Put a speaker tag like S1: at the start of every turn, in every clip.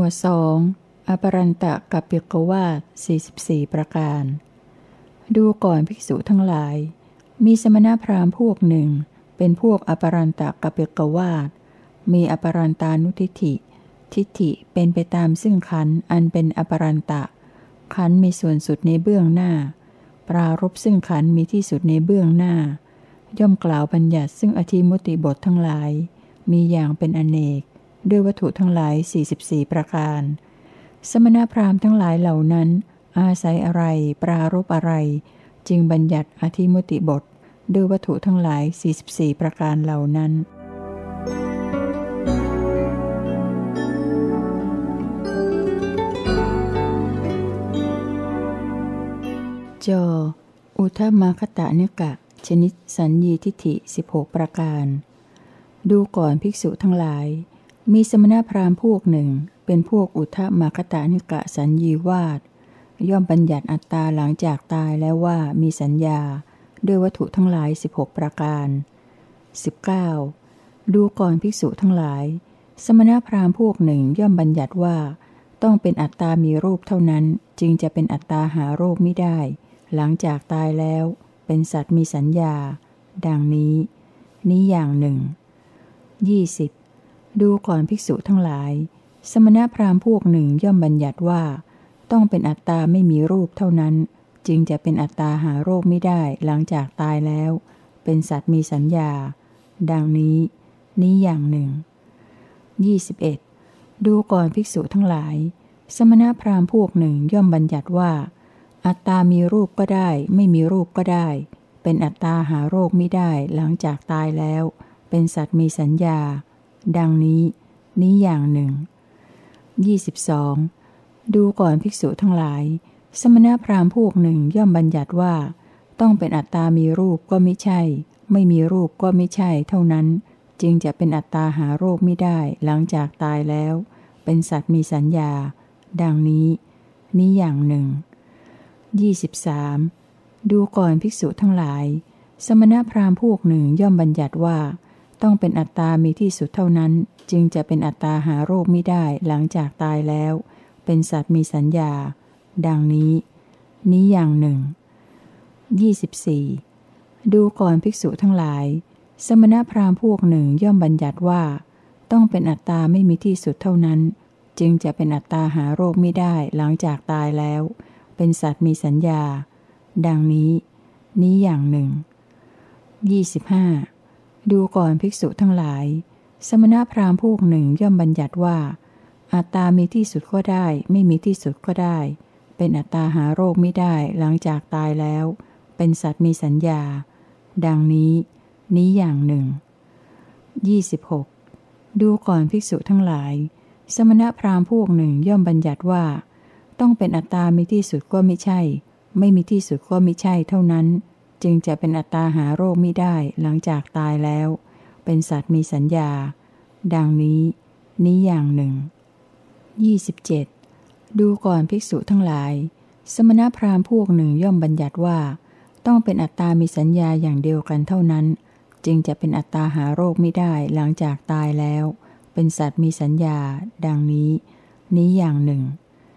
S1: 2. อปรันตกัปปิกวาท44ประการดูก่อนภิกษุทั้งหลายมีสมณพราหมณ์พวกหนึ่งเป็นพวกอปรันตกัปปิกวาทมีอปรันตานุทิฏฐิทิฏฐิเป็นไปตามซึ่งขันธ์อันเป็นอปรันตะขันธ์มีส่วนสุดในเบื้องหน้าปรารภซึ่งขันธ์มีที่สุดในเบื้องหน้าย่อมกล่าวบัญญัติซึ่งอธิมุติบททั้งหลายมีอย่างเป็นอเนกด้วยวัตถุทั้งหลาย44ประการสมณพราหมณ์ทั้งหลายเหล่านั้นอาศัยอะไรปรารภอะไรจึงบัญญัติอธิมุติบทด้วยวัตถุทั้งหลาย44ประการเหล่านั้นจอุทมาคตนิกะชนิดสัญญีทิฏฐิ16ประการดูก่อนภิกษุทั้งหลายมีสมณพราหมณ์พวกหนึ่งเป็นพวกอุทมาคตนิกะสัญญีวาทย่อมบัญญัติอัตตาหลังจากตายแล้วว่ามีสัญญาด้วยวัตถุทั้งหลาย16ประการ 19. ดูก่อนภิกษุทั้งหลายสมณพราหมณ์พวกหนึ่งย่อมบัญญัติว่าต้องเป็นอัตตามีรูปเท่านั้นจึงจะเป็นอัตตาหารูปไม่ได้หลังจากตายแล้วเป็นสัตว์มีสัญญาดังนี้อย่างหนึ่ง 20. ดูก่อนภิกษุทั้งหลายสมณพราหมณ์พวกหนึ่งย่อมบัญญัติว่าต้องเป็นอัตตาไม่มีรูปเท่านั้นจึงจะเป็นอัตตาหารูปไม่ได้หลังจากตายแล้วเป็นสัตว์มีสัญญาดังนี้อย่างหนึ่ง 21. ดูก่อนภิกษุทั้งหลายสมณพราหมณ์พวกหนึ่งย่อมบัญญัติว่าอัตตามีรูปก็ได้ไม่มีรูปก็ได้เป็นอัตตาหารูปไม่ได้หลังจากตายแล้วเป็นสัตว์มีสัญญาดังนี้อย่างหนึ่ง 22. ดูก่อนภิกษุทั้งหลายสมณพราหมณ์พวกหนึ่งย่อมบัญญัติว่าต้องเป็นอัตตามีรูปก็มิใช่ไม่มีรูปก็มิใช่เท่านั้นจึงจะเป็นอัตตาหารูปไม่ได้หลังจากตายแล้วเป็นสัตว์มีสัญญาดังนี้อย่างหนึ่ง 23. ดูก่อนภิกษุทั้งหลายสมณพราหมณ์พวกหนึ่งย่อมบัญญัติว่าต้องเป็นอัตตามีที่สุดเท่านั้นจึงจะเป็นอัตตาหารูปไม่ได้หลังจากตายแล้วเป็นสัตว์มีสัญญาดังนี้อย่างหนึ่ง 24. ดูก่อนภิกษุทั้งหลายสมณพราหมณ์พวกหนึ่งย่อมบัญญัติว่าต้องเป็นอัตตาไม่มีที่สุดเท่านั้นจึงจะเป็นอัตตาหารูปไม่ได้หลังจากตายแล้วเป็นสัตว์มีสัญญาดังนี้อย่างหนึ่ง 25. ดูก่อนภิกษุทั้งหลายสมณพราหมณ์พวกหนึ่งย่อมบัญญัติว่าอัตตามีที่สุดก็ได้ไม่มีที่สุดก็ได้เป็นอัตตาหารูปไม่ได้หลังจากตายแล้วเป็นสัตว์มีสัญญาดังนี้อย่างหนึ่ง 26. ดูก่อนภิกษุทั้งหลายสมณพราหมณ์พวกหนึ่งย่อมบัญญัติว่าต้องเป็นอัตตามีที่สุดก็มิใช่ไม่มีที่สุดก็มิใช่เท่านั้นจึงจะเป็นอัตตาหารูปไม่ได้หลังจากตายแล้วเป็นสัตว์มีสัญญาดังนี้อย่างหนึ่ง 27. ดูก่อนภิกษุทั้งหลายสมณพราหมณ์พวกหนึ่งย่อมบัญญัติว่าต้องเป็นอัตตามีสัญญาอย่างเดียวกันเท่านั้นจึงจะเป็นอัตตาหารูปไม่ได้หลังจากตายแล้วเป็นสัตว์มีสัญญาดังนี้อย่างหนึ่ง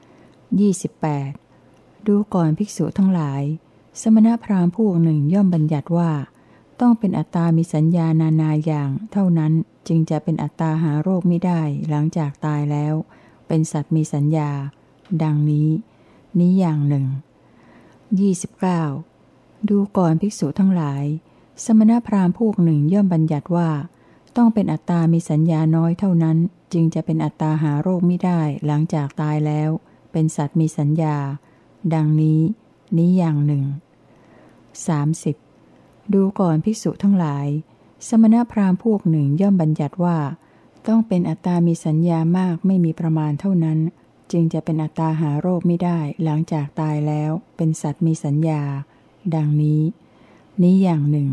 S1: 28. ดูก่อนภิกษุทั้งหลายสมณพราหมณ์พวกหนึ่งย่อมบัญญัติว่าต้องเป็นอัตตามีสัญญานานาอย่างเท่านั้นจึงจะเป็นอัตตาหารูปไม่ได้หลังจากตายแล้วเป็นสัตว์มีสัญญาดังนี้อย่างหนึ่ง 29. ดูก่อนภิกษุทั้งหลายสมณพราหมณ์พวกหนึ่งย่อมบัญญัติว่าต้องเป็นอัตตามีสัญญาน้อยเท่านั้นจึงจะเป็นอัตตาหารูปไม่ได้หลังจากตายแล้วเป็นสัตว์มีสัญญาดังนี้อย่างหนึ่ง 30. ดูก่อนภิกษุทั้งหลายสมณพราหมณ์พวกหนึ่งย่อมบัญญัติว่าต้องเป็นอัตตามีสัญญามากไม่มีประมาณเท่านั้นจึงจะเป็นอัตตาหารูปไม่ได้หลังจากตายแล้วเป็นสัตว์มีสัญญาดังนี้อย่างหนึ่ง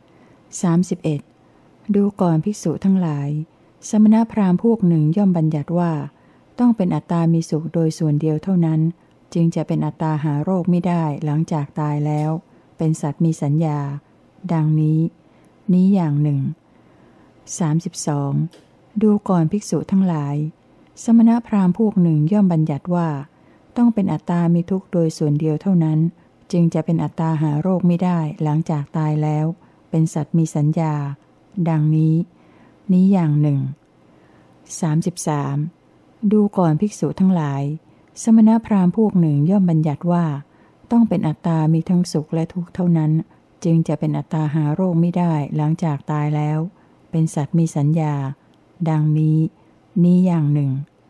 S1: 31. ดูก่อนภิกษุทั้งหลายสมณพราหมณ์พวกหนึ่งย่อมบัญญัติว่าต้องเป็นอัตตามีสุขโดยส่วนเดียวเท่านั้นจึงจะเป็นอัตตาหาโรคไม่ได้หลังจากตายแล้วเป็นสัตว์มีสัญญาดังนี้อย่างหนึ่ง 32. ดูก่อนภิกษุทั้งหลายสมณพราหมณ์พวกหนึ่งย่อมบัญญัติว่าต้องเป็นอัตตามีทุกข์โดยส่วนเดียวเท่านั้นจึงจะเป็นอัตตาหาโรคไม่ได้หลังจากตายแล้วเป็นสัตว์มีสัญญาดังนี้อย่างหนึ่ง33ดูก่อนภิกษุทั้งหลายสมณพราหมณ์พวกหนึ่งย่อมบัญญัติว่าต้องเป็นอัตตามีทั้งสุขและทุกข์เท่านั้นจึงจะเป็นอัตตาหาโรคไม่ได้หลังจากตายแล้วเป็นสัตว์มีสัญญาดังนี้อย่างหนึ่ง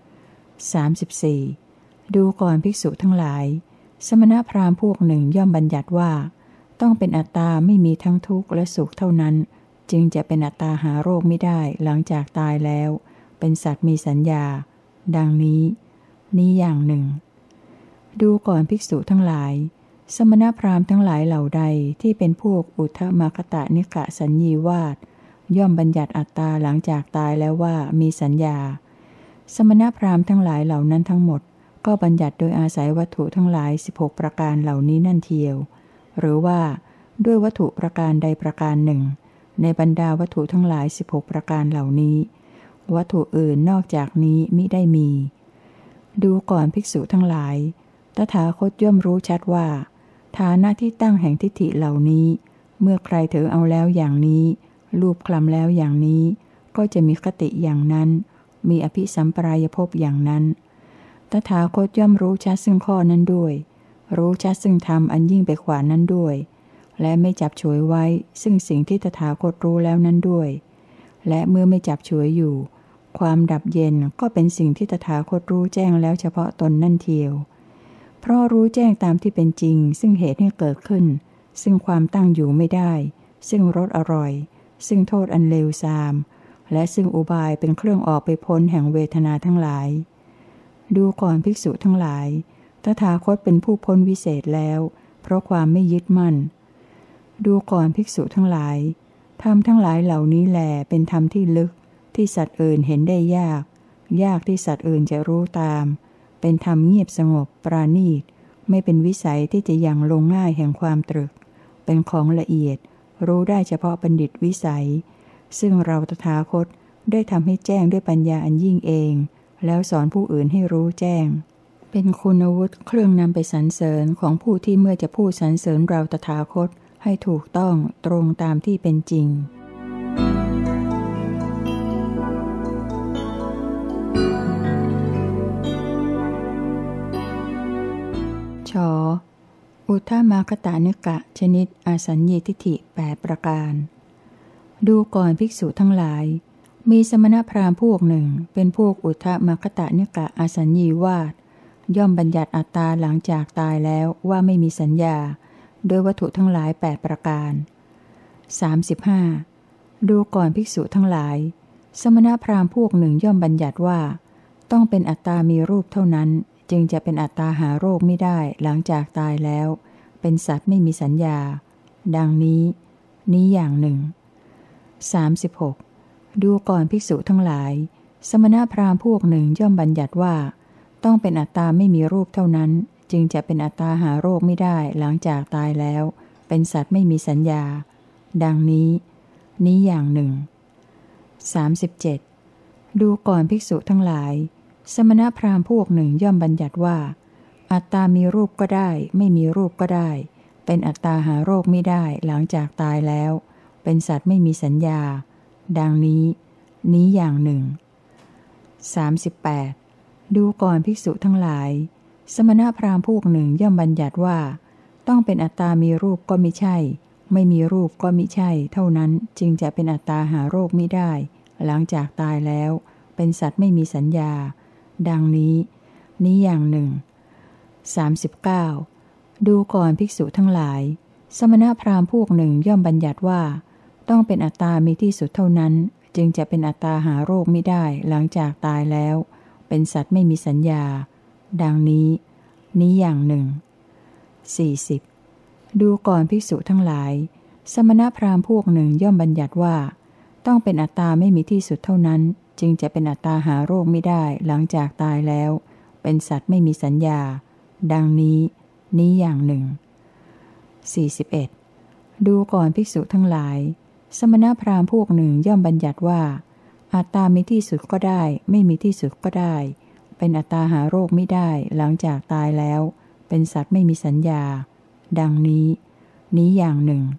S1: 34ดูก่อนภิกษุทั้งหลายสมณพราหมณ์พวกหนึ่งย่อมบัญญัติว่าต้องเป็นอัตตาไม่มีทั้งทุกข์และสุขเท่านั้นจึงจะเป็นอัตตาหาโรคไม่ได้หลังจากตายแล้วเป็นสัตว์มีสัญญาดังนี้อย่างหนึ่งดูก่อนภิกษุทั้งหลายสมณพราหมณ์ทั้งหลายเหล่าใดที่เป็นพวกอุทธมคตนิกะสัญญีวาทย่อมบัญญัติอัตตาหลังจากตายแล้วว่ามีสัญญาสมณพราหมณ์ทั้งหลายเหล่านั้นทั้งหมดก็บัญญัติโดยอาศัยวัตถุทั้งหลาย16ประการเหล่านี้นั่นเทียวหรือว่าด้วยวัตถุประการใดประการหนึ่งในบรรดาวัตถุทั้งหลาย16ประการเหล่านี้วัตถุอื่นนอกจากนี้มิได้มีดูก่อนภิกษุทั้งหลายตถาคตย่อมรู้ชัดว่าฐานะที่ตั้งแห่งทิฏฐิเหล่านี้เมื่อใครถือเอาแล้วอย่างนี้รูปคลำแล้วอย่างนี้ก็จะมีคติอย่างนั้นมีอภิสัมปรายภพอย่างนั้นตถาคตย่อมรู้ชัดซึ่งข้อนั้นด้วยรู้ชัดซึ่งธรรมอันยิ่งไปกว่านั้นด้วยและไม่จับฉวยไว้ซึ่งสิ่งที่ตถาคตรู้แล้วนั้นด้วยและเมื่อไม่จับฉวยอยู่ความดับเย็นก็เป็นสิ่งที่ตถาคตรู้แจ้งแล้วเฉพาะตนนั่นเทียวเพราะรู้แจ้งตามที่เป็นจริงซึ่งเหตุให้เกิดขึ้นซึ่งความตั้งอยู่ไม่ได้ซึ่งรสอร่อยซึ่งโทษอันเลวทรามและซึ่งอุบายเป็นเครื่องออกไปพ้นแห่งเวทนาทั้งหลายดูก่อนภิกษุทั้งหลายตถาคตเป็นผู้พ้นวิเศษแล้วเพราะความไม่ยึดมั่นดูก่อนภิกษุทั้งหลายธรรมทั้งหลายเหล่านี้แลเป็นธรรมที่ลึกที่สัตว์อื่นเห็นได้ยากที่สัตว์อื่นจะรู้ตามเป็นธรรมเงียบสงบปราณีตไม่เป็นวิสัยที่จะยังลงง่ายแห่งความตรึกเป็นของละเอียดรู้ได้เฉพาะบัณฑิตวิสัยซึ่งเราตถาคตได้ทำให้แจ้งด้วยปัญญาอันยิ่งเองแล้วสอนผู้อื่นให้รู้แจ้งเป็นคุณวุฒิเครื่องนำไปสรรเสริญของผู้ที่เมื่อจะพูดสรรเสริญเราตถาคตให้ถูกต้องตรงตามที่เป็นจริงอุทธมคตนิกะชนิดอสัญญีทิฏฐิ8ประการดูก่อนภิกษุทั้งหลายมีสมณพราหมณ์พวกหนึ่งเป็นพวกอุทธมคตนิกะอสัญญีวาทย่อมบัญญัติอัตตาหลังจากตายแล้วว่าไม่มีสัญญาโดยวัตถุทั้งหลาย8ประการ35ดูก่อนภิกษุทั้งหลายสมณพราหมณ์พวกหนึ่งย่อมบัญญัติว่าต้องเป็นอัตตามีรูปเท่านั้นจึงจะเป็นอัตตาหาโรคไม่ได้หลังจากตายแล้วเป็นสัตว์ไม่มีสัญญาดังนี้อย่างหนึ่ง36ดูก่อนภิกษุทั้งหลายสมณพราหมณ์พวกหนึ่งย่อมบัญญัติว่าต้องเป็นอัตตาไม่มีรูปเท่านั้นจึงจะเป็นอัตตาหาโรคไม่ได้หลังจากตายแล้วเป็นสัตว์ไม่มีสัญญาดังนี้อย่างหนึ่ง37ดูก่อนภิกษุทั้งหลายสมณพราหมณ์พวกหนึ่งย่อมบัญญัติว่าอัตตามีรูปก็ได้ไม่มีรูปก็ได้เป็นอัตตาหาโรคไม่ได้หลังจากตายแล้วเป็นสัตว์ไม่มีสัญญาดังนี้อย่างหนึ่ง38ดูก่อนภิกษุทั้งหลายสมณพราหมณ์พวกหนึ่งย่อมบัญญัติว่าต้องเป็นอัตตามีรูปก็มิใช่ไม่มีรูปก็มิใช่เท่านั้นจึงจะเป็นอัตตาหาโรคไม่ได้หลังจากตายแล้วเป็นสัตว์ไม่มีสัญญาดังนี้อย่างหนึ่ง39ดูก่อนภิกษุทั้งหลายสมณพราหมณ์พวกหนึ่งย่อมบัญญัติว่าต้องเป็นอัตตามีที่สุดเท่านั้นจึงจะเป็นอัตตาหาโรคไม่ได้หลังจากตายแล้วเป็นสัตว์ไม่มีสัญญาดังนี้อย่างหนึ่ง40ดูก่อนภิกษุทั้งหลายสมณพราหมณ์พวกหนึ่งย่อมบัญญัติว่าต้องเป็นอัตตาไม่มีที่สุดเท่านั้นจึงจะเป็นอัตตาหาโรคไม่ได้หลังจากตายแล้วเป็นสัตว์ไม่มีสัญญาดังนี้อย่างหนึ่ง41ดูก่อนภิกษุทั้งหลายสมณพราหมณ์พวกหนึ่งย่อมบัญญัติว่าอัตตามีที่สุดก็ได้ไม่มีที่สุดก็ได้เป็นอัตตาหาโรคไม่ได้หลังจากตายแล้วเป็นสัตว์ไม่มีสัญญาดังนี้อย่างหนึ่ง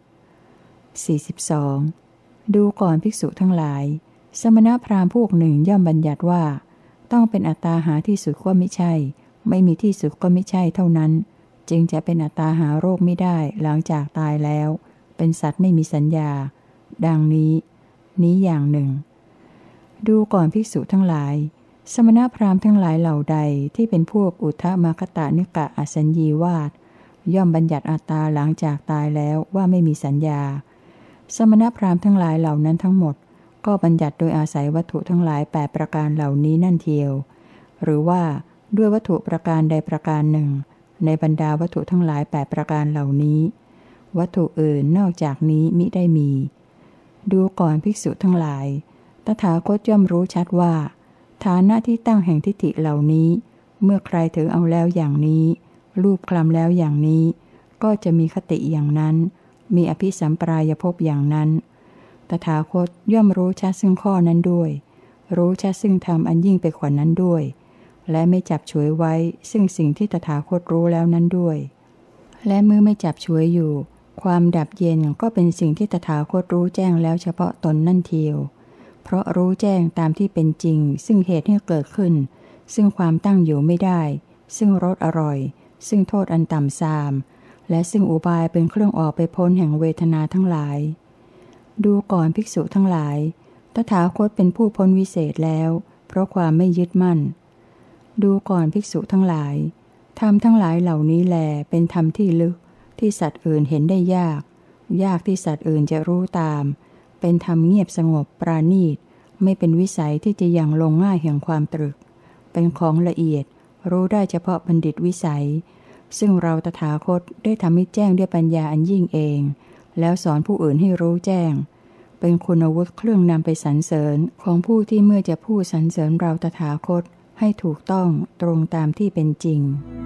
S1: 42. ดูก่อนภิกษุทั้งหลายสมณพราหมณ์พวกหนึ่งย่อมบัญญัติว่าต้องเป็นอัตตาหาที่สุดก็ไม่ใช่ไม่มีที่สุดก็ไม่ใช่เท่านั้นจึงจะเป็นอัตตาหาโรคไม่ได้หลังจากตายแล้วเป็นสัตว์ไม่มีสัญญาดังนี้อย่างหนึ่ง ดูก่อนภิกษุทั้งหลายสมณพราหมณ์ทั้งหลายเหล่าใดที่เป็นพวกอุทธมคตานิกะอสัญญีวาทย่อมบัญญัติอัตตาหลังจากตายแล้วว่าไม่มีสัญญาสมณพราหมณ์ทั้งหลายเหล่านั้นทั้งหมดก็บัญญัติโดยอาศัยวัตถุทั้งหลาย8ประการเหล่านี้นั่นเทียวหรือว่าด้วยวัตถุประการใดประการหนึ่งในบรรดาวัตถุทั้งหลาย8ประการเหล่านี้วัตถุอื่นนอกจากนี้มิได้มีดูก่อนภิกษุทั้งหลายตถาคตย่อมรู้ชัดว่าฐานะที่ตั้งแห่งทิฏฐิเหล่านี้เมื่อใครถือเอาแล้วอย่างนี้รูปคลำแล้วอย่างนี้ก็จะมีคติอย่างนั้นมีอภิสัมปรายภพอย่างนั้นตถาคตย่อมรู้ชัดซึ่งข้อนั้นด้วยรู้ชัดซึ่งธรรมอันยิ่งไปกว่านั้นด้วยและไม่จับฉวยไว้ซึ่งสิ่งที่ตถาคตรู้แล้วนั้นด้วยและเมื่อไม่จับฉวยอยู่ความดับเย็นก็เป็นสิ่งที่ตถาคตรู้แจ้งแล้วเฉพาะตนนั่นเทียวเพราะรู้แจ้งตามที่เป็นจริงซึ่งเหตุให้เกิดขึ้นซึ่งความตั้งอยู่ไม่ได้ซึ่งรสอร่อยซึ่งโทษอันต่ำทรามและซึ่งอุบายเป็นเครื่องออกไปพ้นแห่งเวทนาทั้งหลายดูก่อนภิกษุทั้งหลายตถาคตเป็นผู้พ้นวิเศษแล้วเพราะความไม่ยึดมั่นดูก่อนภิกษุทั้งหลายธรรมทั้งหลายเหล่านี้แลเป็นธรรมที่ลึกที่สัตว์อื่นเห็นได้ยากที่สัตว์อื่นจะรู้ตามเป็นธรรมเงียบสงบปราณีตไม่เป็นวิสัยที่จะยังลงง่ายแห่งความตรึกเป็นของละเอียดรู้ได้เฉพาะบัณฑิตวิสัยซึ่งเราตถาคตได้ทำให้แจ้งด้วยปัญญาอันยิ่งเองแล้วสอนผู้อื่นให้รู้แจ้งเป็นคุณวุฒิเครื่องนำไปสรรเสริญของผู้ที่เมื่อจะพูดสรรเสริญเราตถาคตให้ถูกต้องตรงตามที่เป็นจริง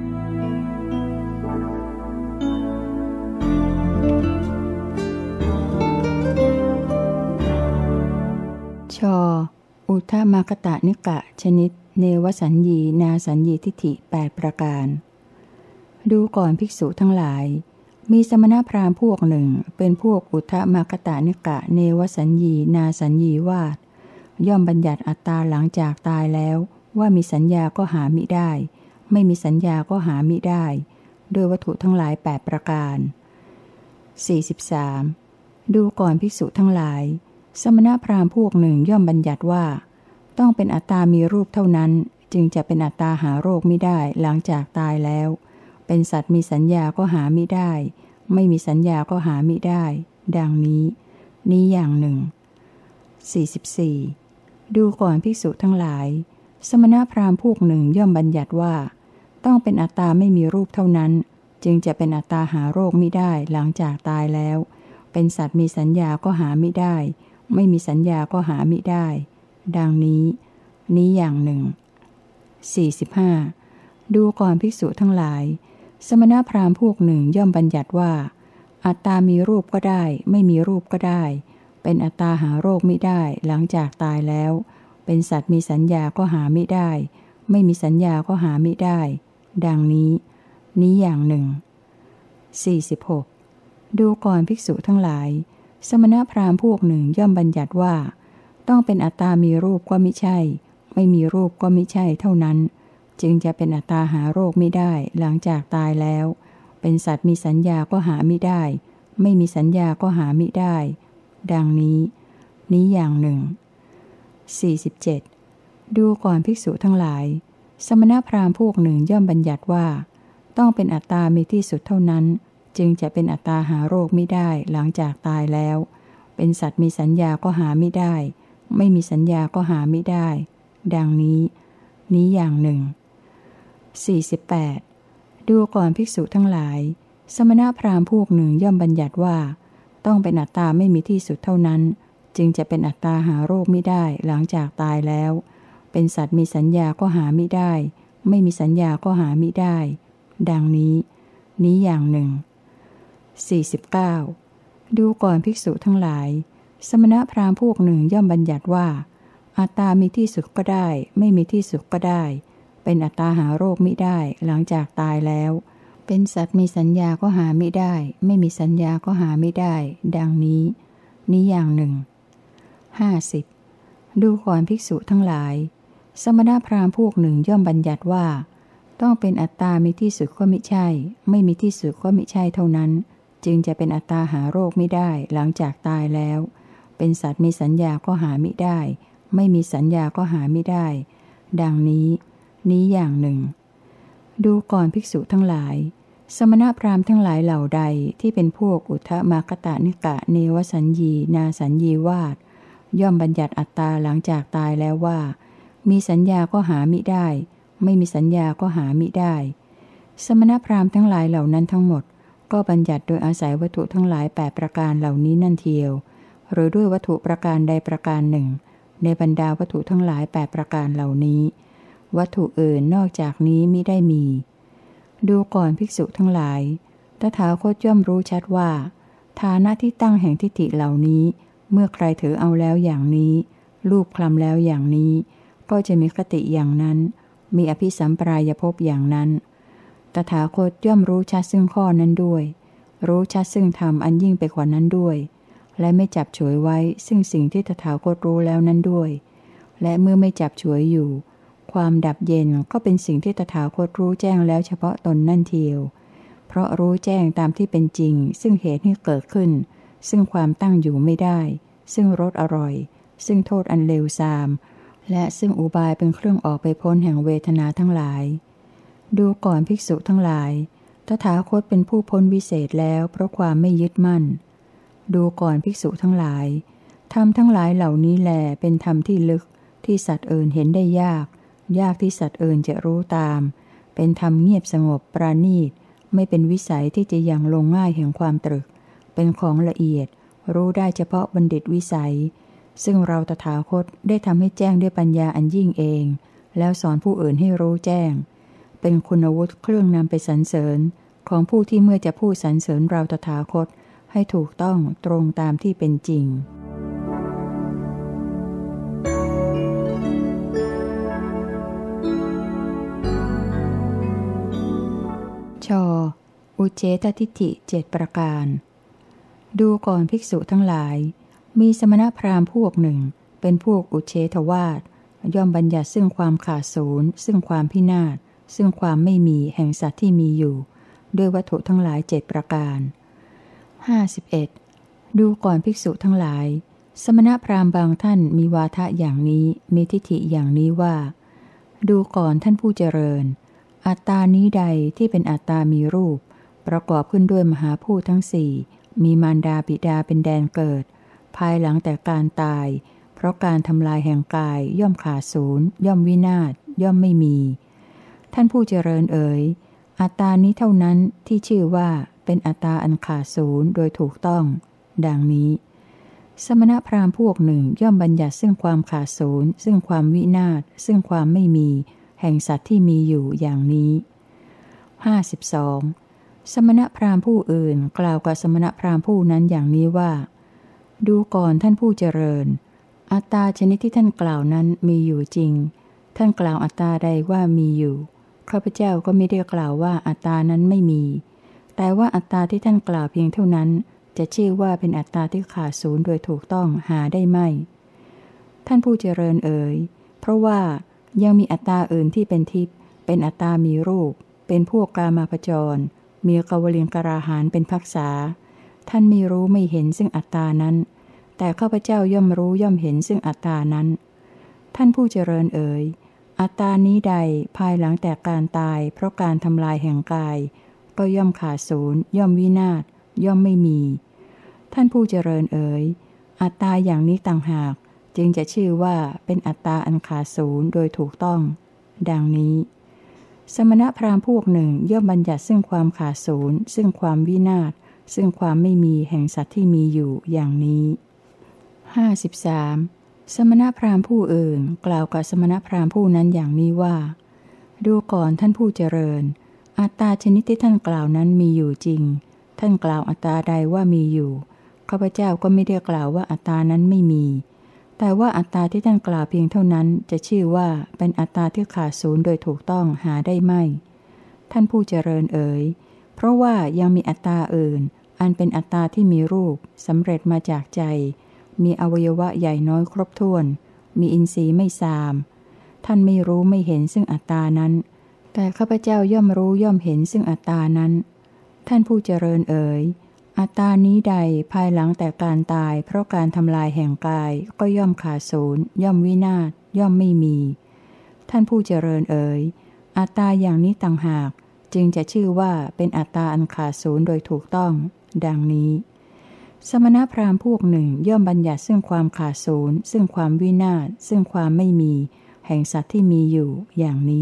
S1: ช.อุทธมคตนิกะชนิดเนวสัญญีนาสัญญีทิฏฐิ8ประการดูก่อนภิกษุทั้งหลายมีสมณพราหมณ์พวกหนึ่งเป็นพวกอุทธมคตนิกะเนวสัญญีนาสัญญีวาทย่อมบัญญัติอัตตาหลังจากตายแล้วว่ามีสัญญาก็หามิได้ไม่มีสัญญาก็หามิได้โดยวัตถุทั้งหลาย8ประการ 43. ดูก่อนภิกษุทั้งหลายสมณพราหมณ์พวกหนึ่งย่อมบัญญัติว่าต้องเป็นอัตตามีรูปเท่านั้นจึงจะเป็นอัตตาหาโรคไม่ได้หลังจากตายแล้วเป็นสัตว์มีสัญญาก็หามิได้ไม่มีสัญญาก็หามิได้ดังนี้อย่างหนึ่ง 44. ดูก่อนภิกษุทั้งหลายสมณพราหมณ์พวกหนึ่งย่อมบัญญัติว่าต้องเป็นอัตตาไม่มีรูปเท่านั้นจึงจะเป็นอัตตาหาโรคไม่ได้หลังจากตายแล้วเป็นสัตว์มีสัญญาก็หามิได้ไม่มีสัญญาก็หามิได้ดังนี้อย่างหนึ่ง 45. ดูก่อนภิกษุทั้งหลายสมณพราหมณ์พวกหนึ่งย่อมบัญญัติว่าอัตตามีรูปก็ได้ไม่มีรูปก็ได้เป็นอัตตาหาโรคไม่ได้หลังจากตายแล้วเป็นสัตว์มีสัญญาก็หามิได้ไม่มีสัญญาก็หามิได้ดังนี้อย่างหนึ่ง 46. ดูก่อนภิกษุทั้งหลายสมณพราหมณ์พวกหนึ่งย่อมบัญญัติว่าต้องเป็นอัตตามีรูปก็มิใช่ไม่มีรูปก็มิใช่เท่านั้นจึงจะเป็นอัตตาหาโรคไม่ได้หลังจากตายแล้วเป็นสัตว์มีสัญญาก็หามิได้ไม่มีสัญญาก็หามิได้ดังนี้อย่างหนึ่ง 47. ดูก่อนภิกษุทั้งหลายสมณพราหมณ์พวกหนึ่งย่อมบัญญัติว่าต้องเป็นอัตตามีที่สุดเท่านั้นจึงจะเป็นอัตตาหาโรคไม่ได้หลังจากตายแล้วเป็นสัตว์มีสัญญาก็หาไม่ได้ไม่มีสัญญาก็หาไม่ได้ดังนี้อย่างหนึ่ง 48. ดูก่อนภิกษุทั้งหลายสมณพราหมณ์พวกหนึ่งย่อมบัญญัติว่าต้องเป็นอัตตาไม่มีที่สุดเท่านั้นจึงจะเป็นอัตตาหาโรคไม่ได้หลังจากตายแล้วเป็นสัตว์มีสัญญาก็หาไม่ได้ไม่มีสัญญาก็หาไม่ได้ดังนี้อย่างหนึ่ง 49. ดูก่อนภิกษุทั้งหลายสมณพราหมณ์พวกหนึ่งย่อมบัญญัติว่าอัตตามีที่สุดก็ได้ไม่มีที่สุดก็ได้เป็นอัตตาหาโรคมิได้หลังจากตายแล้วเป็นสัตว์มีสัญญาก็หาไม่ได้ไม่มีสัญญาก็หาไม่ได้ดังนี้นี้อย่างหนึ่ง 50. ดูก่อนภิกษุทั้งหลายสมณพราหมณ์พวกหนึ่งย่อมบัญญัติว่าต้องเป็นอัตตามีที่สุดก็มิใช่ไม่มีที่สุดก็มิใช่เท่านั้นจึงจะเป็นอัตตาหาโรคไม่ได้หลังจากตายแล้วเป็นสัตว์มีสัญญาก็หาไม่ได้ไม่มีสัญญาก็หาไม่ได้ดังนี้นี้อย่างหนึ่งดูก่อนภิกษุทั้งหลายสมณพราหมณ์ทั้งหลายเหล่าใดที่เป็นพวกอุทธมากตนิกะเนวสัญญีนาสัญญีวาทย่อมบัญญัติอัตตาหลังจากตายแล้วว่ามีสัญญาก็หามิได้ไม่มีสัญญาก็หามิได้สมณพราหมณ์ทั้งหลายเหล่านั้นทั้งหมดก็บัญญัติโดยอาศัยวัตถุทั้งหลาย8ประการเหล่านี้นั่นเทียวหรือด้วยวัตถุประการใดประการหนึ่งในบรรดาวัตถุทั้งหลาย8ประการเหล่านี้วัตถุอื่นนอกจากนี้มิได้มีดูก่อนภิกษุทั้งหลายตถาคตย่อมรู้ชัดว่าฐานะที่ตั้งแห่งทิฏฐิเหล่านี้เมื่อใครถือเอาแล้วอย่างนี้รูปคลำแล้วอย่างนี้ก็จะมีคติอย่างนั้นมีอภิสัมปรายภพอย่างนั้นตถาคตย่อมรู้ชัดซึ่งข้อนั้นด้วยรู้ชัดซึ่งธรรมอันยิ่งไปกว่านั้นด้วยและไม่จับฉวยไว้ซึ่งสิ่งที่ตถาคตรู้แล้วนั้นด้วยและเมื่อไม่จับฉวยอยู่ความดับเย็นก็เป็นสิ่งที่ตถาคตรู้แจ้งแล้วเฉพาะตนนั่นเทียวเพราะรู้แจ้งตามที่เป็นจริงซึ่งเหตุให้เกิดขึ้นซึ่งความตั้งอยู่ไม่ได้ซึ่งรสอร่อยซึ่งโทษอันเลวทรามและซึ่งอุบายเป็นเครื่องออกไปพ้นแห่งเวทนาทั้งหลายดูก่อนภิกษุทั้งหลายตถาคตเป็นผู้พ้นวิเศษแล้วเพราะความไม่ยึดมั่นดูก่อนภิกษุทั้งหลายธรรมทั้งหลายเหล่านี้แลเป็นธรรมที่ลึกที่สัตว์อื่นเห็นได้ยากที่สัตว์อื่นจะรู้ตามเป็นธรรมเงียบสงบปราณีตไม่เป็นวิสัยที่จะยังลงง่ายแห่งความตรึกเป็นของละเอียดรู้ได้เฉพาะบัณฑิตวิสัยซึ่งเราตถาคตได้ทำให้แจ้งด้วยปัญญาอันยิ่งเองแล้วสอนผู้อื่นให้รู้แจ้งเป็นคุณวุฒิเครื่องนำไปสรรเสริญของผู้ที่เมื่อจะพูดสรรเสริญเราตถาคตให้ถูกต้องตรงตามที่เป็นจริงช.อุเฉททิฏฐิ7ประการดูก่อนภิกษุทั้งหลายมีสมณพราหมณ์พวกหนึ่งเป็นพวกอุเฉทวาทย่อมบัญญัติซึ่งความขาดศูนย์ซึ่งความพินาศซึ่งความไม่มีแห่งสัตว์ที่มีอยู่ด้วยวัตถุทั้งหลาย7ประการ 51. ดูก่อนภิกษุทั้งหลายสมณพราหมณ์บางท่านมีวาทะอย่างนี้มีทิฏฐิอย่างนี้ว่าดูก่อนท่านผู้เจริญอัตตานี้ใดที่เป็นอัตตามีรูปประกอบขึ้นด้วยมหาภูตทั้งสี่มีมารดาบิดาเป็นแดนเกิดภายหลังแต่การตายเพราะการทำลายแห่งกายย่อมขาดศูนย์ย่อมวินาศย่อมไม่มีท่านผู้เจริญเอ๋ยอัตตานี้เท่านั้นที่ชื่อว่าเป็นอัตตาอันขาดศูนย์โดยถูกต้องดังนี้สมณพราหมณ์พวกหนึ่งย่อมบัญญัติซึ่งความขาดศูนย์ซึ่งความวินาศซึ่งความไม่มีแห่งสัตว์ที่มีอยู่อย่างนี้ 52. สมณพราหมณ์ผู้อื่นกล่าวกับสมณพราหมณ์ผู้นั้นอย่างนี้ว่าดูก่อนท่านผู้เจริญอัตตาชนิดที่ท่านกล่าวนั้นมีอยู่จริงท่านกล่าวอัตตาใดว่ามีอยู่ข้าพเจ้าก็ไม่ได้กล่าวว่าอัตตานั้นไม่มีแต่ว่าอัตตาที่ท่านกล่าวเพียงเท่านั้นจะชื่อว่าเป็นอัตตาที่ขาดศูนย์โดยถูกต้องหาได้ไม่ท่านผู้เจริญเอ๋ยเพราะว่ายังมีอัตตาอื่นที่เป็นทิพย์เป็นอัตตามีรูปเป็นพวกกามาพจรมีกวลิงกราหารเป็นภักษาท่านไม่รู้ไม่เห็นซึ่งอัตตานั้นแต่ข้าพเจ้าย่อมรู้ย่อมเห็นซึ่งอัตตานั้นท่านผู้เจริญเอ๋ยอัตตานี้ใดภายหลังแต่การตายเพราะการทำลายแห่งกายก็ย่อมขาดศูนย์ย่อมวินาศย่อมไม่มีท่านผู้เจริญเอ๋ยอัตตาอย่างนี้ต่างหากจึงจะชื่อว่าเป็นอัตตาอันขาดศูนย์โดยถูกต้องดังนี้สมณพราหมณ์พวกหนึ่งย่อมบัญญัติซึ่งความขาดศูนย์ซึ่งความวินาศซึ่งความไม่มีแห่งสัตว์ที่มีอยู่อย่างนี้ 53. สมณพราหมณ์ผู้อื่นกล่าวกับสมณพราหมณ์ผู้นั้นอย่างนี้ว่าดูก่อนท่านผู้เจริญอัตตาชนิดที่ท่านกล่าวนั้นมีอยู่จริงท่านกล่าวอัตตาใดว่ามีอยู่ข้าพเจ้าก็ไม่ได้กล่าวว่าอัตตานั้นไม่มีแต่ว่าอัตตาที่ท่านกล่าวเพียงเท่านั้นจะชื่อว่าเป็นอัตตาที่ขาดศูนย์โดยถูกต้องหาได้ไม่ ท่านผู้เจริญเอ๋ยเพราะว่ายังมีอัตตาอื่นอันเป็นอัตตาที่มีรูปสำเร็จมาจากใจมีอวัยวะใหญ่น้อยครบถ้วนมีอินทรีย์ไม่ทรามท่านไม่รู้ไม่เห็นซึ่งอัตตานั้นแต่ข้าพเจ้าย่อมรู้ย่อมเห็นซึ่งอัตตานั้นท่านผู้เจริญเอ๋ยอัตตานี้ใดภายหลังแต่การตายเพราะการทำลายแห่งกายก็ย่อมขาดศูนย์ย่อมวินาศย่อมไม่มีท่านผู้เจริญเอ๋ยอัตตาอย่างนี้ต่างหากจึงจะชื่อว่าเป็นอัตตาอันขาดศูนย์โดยถูกต้องดังนี้สมณพราหมณ์พวกหนึ่งย่อมบัญญัติซึ่งความขาดศูนย์ซึ่งความวินาศซึ่งความไม่มีแห่งสัตว์ที่มีอยู่อย่างนี้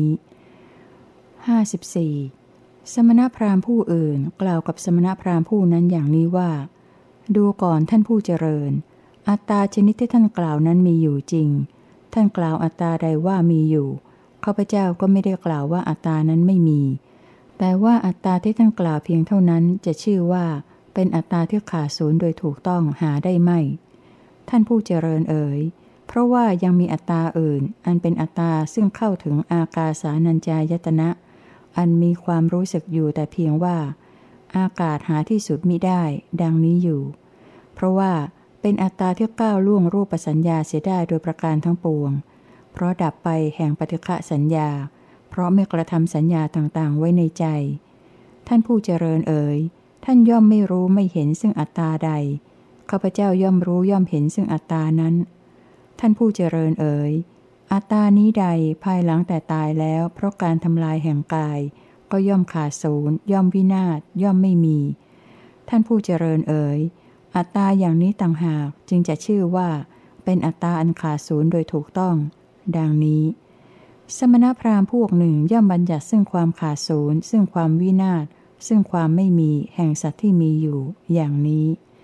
S1: 54. สมณพราหมณ์ผู้อื่นกล่าวกับสมณพราหมณ์ผู้นั้นอย่างนี้ว่าดูก่อนท่านผู้เจริญอัตตาชนิดที่ท่านกล่าวนั้นมีอยู่จริงท่านกล่าวอัตตาใดว่ามีอยู่ข้าพเจ้าก็ไม่ได้กล่าวว่าอัตตานั้นไม่มีแต่ว่าอัตตาที่ท่านกล่าวเพียงเท่านั้นจะชื่อว่าเป็นอัตตาที่ขาดศูนย์โดยถูกต้องหาได้ไม่ ท่านผู้เจริญเอ๋ยเพราะว่ายังมีอัตตาอื่นอันเป็นอัตตาซึ่งเข้าถึงอากาสานัญจายตนะอันมีความรู้สึกอยู่แต่เพียงว่าอากาศหาที่สุดมิได้ดังนี้อยู่เพราะว่าเป็นอัตตาที่ก้าวล่วงรูปสัญญาเสียได้โดยประการทั้งปวงเพราะดับไปแห่งปฏิฆะสัญญาเพราะไม่กระทำสัญญาต่างๆไว้ในใจท่านผู้เจริญเอ๋ยท่านย่อมไม่รู้ไม่เห็นซึ่งอัตตาใดข้าพเจ้าย่อมรู้ย่อมเห็นซึ่งอัตตานั้นท่านผู้เจริญเอ๋ยอัตตานี้ใดภายหลังแต่ตายแล้วเพราะการทำลายแห่งกายก็ย่อมขาดศูนย์ย่อมวินาศย่อมไม่มีท่านผู้เจริญเอ๋ยอัตตาอย่างนี้ต่างหากจึงจะชื่อว่าเป็นอัตตาอันขาดศูนย์โดยถูกต้องดังนี้สมณพราหมณ์พวกหนึ่งย่อมบัญญัติซึ่งความขาดศูนย์ซึ่งความวินาศซึ่งความไม่มีแห่งสัตว์ที่มีอยู่อย่างนี้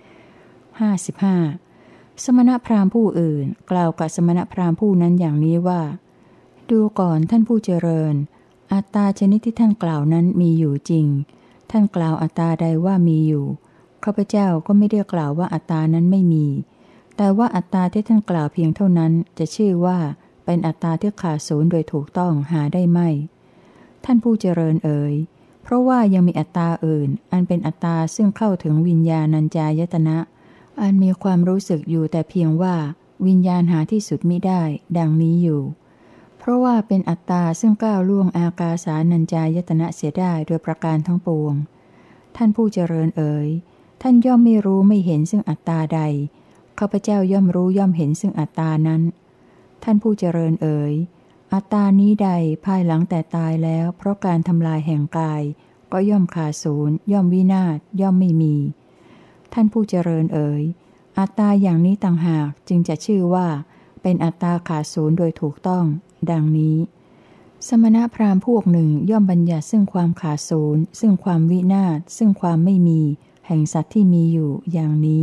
S1: 55. สมณพราหมณ์ผู้อื่นกล่าวกับสมณพราหมณ์ผู้นั้นอย่างนี้ว่าดูก่อนท่านผู้เจริญอัตตาชนิดที่ท่านกล่าวนั้นมีอยู่จริงท่านกล่าวอัตตาใดว่ามีอยู่ข้าพเจ้าก็ไม่ได้กล่าวว่าอัตตานั้นไม่มีแต่ว่าอัตตาที่ท่านกล่าวเพียงเท่านั้นจะชื่อว่าเป็นอัตตาที่ขาดศูนย์โดยถูกต้องหาได้ไม่ ท่านผู้เจริญเอ๋ยเพราะว่ายังมีอัตตาอื่นอันเป็นอัตตาซึ่งเข้าถึงวิญญาณัญจายตนะอันมีความรู้สึกอยู่แต่เพียงว่าวิญญาณหาที่สุดมิได้ดังนี้อยู่เพราะว่าเป็นอัตตาซึ่งก้าวล่วงอากาสานัญจายตนะเสียได้โดยประการทั้งปวงท่านผู้เจริญเอ๋ยท่านย่อมไม่รู้ไม่เห็นซึ่งอัตตาใดข้าพเจ้าย่อมรู้ย่อมเห็นซึ่งอัตตานั้นท่านผู้เจริญเอ๋ยอัตตานี้ใดภายหลังแต่ตายแล้วเพราะการทำลายแห่งกายก็ย่อมขาดศูนย์ย่อมวินาศย่อมไม่มีท่านผู้เจริญเอ๋ยอัตตาอย่างนี้ต่างหากจึงจะชื่อว่าเป็นอัตตาขาดศูนย์โดยถูกต้องดังนี้สมณพราหมณ์พวกหนึ่งย่อมบัญญัติซึ่งความขาดศูนย์ซึ่งความวินาศซึ่งความไม่มีแห่งสัตว์ที่มีอยู่อย่างนี้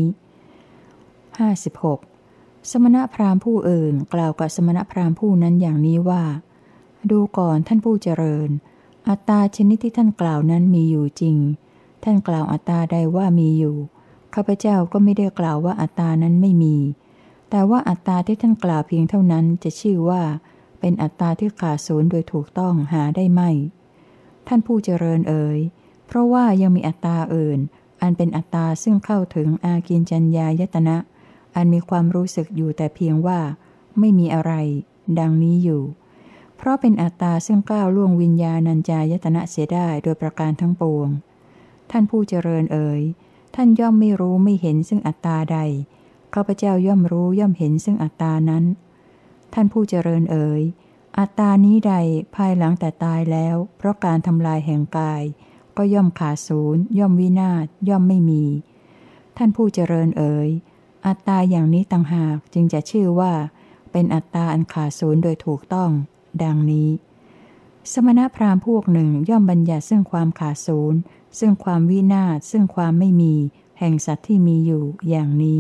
S1: 56. สมณพราหมณ์ผู้อื่นกล่าวกับสมณพราหมณ์ผู้นั้นอย่างนี้ว่าดูก่อนท่านผู้เจริญอัตตาชนิดที่ท่านกล่าวนั้นมีอยู่จริงท่านกล่าวอัตตาใดว่ามีอยู่ข้าพเจ้าก็ไม่ได้กล่าวว่าอัตตานั้นไม่มีแต่ว่าอัตตาที่ท่านกล่าวเพียงเท่านั้นจะชื่อว่าเป็นอัตตาที่ขาดศูนย์โดยถูกต้องหาได้ไม่ท่านผู้เจริญเอ๋ยเพราะว่ายังมีอัตตาอื่นอันเป็นอัตตาซึ่งเข้าถึงอากิญจัญญายตนะอันมีความรู้สึกอยู่แต่เพียงว่าไม่มีอะไรดังนี้อยู่เพราะเป็นอัตตาซึ่งก้าวล่วงวิญญาณัญจายตนะเสียได้โดยประการทั้งปวงท่านผู้เจริญเอ๋ยท่านย่อมไม่รู้ไม่เห็นซึ่งอัตตาใดข้าพเจ้าย่อมรู้ย่อมเห็นซึ่งอัตตานั้นท่านผู้เจริญเอ๋ยอัตตานี้ใดภายหลังแต่ตายแล้วเพราะการทำลายแห่งกายก็ย่อมขาดศูนย์ย่อมวินาศย่อมไม่มีท่านผู้เจริญเอ๋ยอัตตาอย่างนี้ต่างหากจึงจะชื่อว่าเป็นอัตตาอันขาดศูนย์โดยถูกต้องดังนี้สมณพราหมณ์พวกหนึ่งย่อมบัญญัติซึ่งความขาดศูนย์ซึ่งความวินาศซึ่งความไม่มีแห่งสัตว์ที่มีอยู่อย่างนี้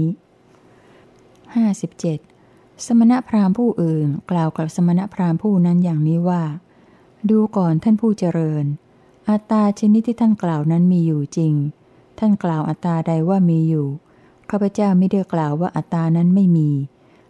S1: 57. สมณพราหมณ์ผู้อื่นกล่าวกับสมณพราหมณ์ผู้นั้นอย่างนี้ว่าดูก่อนท่านผู้เจริญอัตตาชนิดที่ท่านกล่าวนั้นมีอยู่จริงท่านกล่าวอัตตาใดว่ามีอยู่ข้าพเจ้าไม่ได้กล่าวว่าอัตตานั้นไม่มี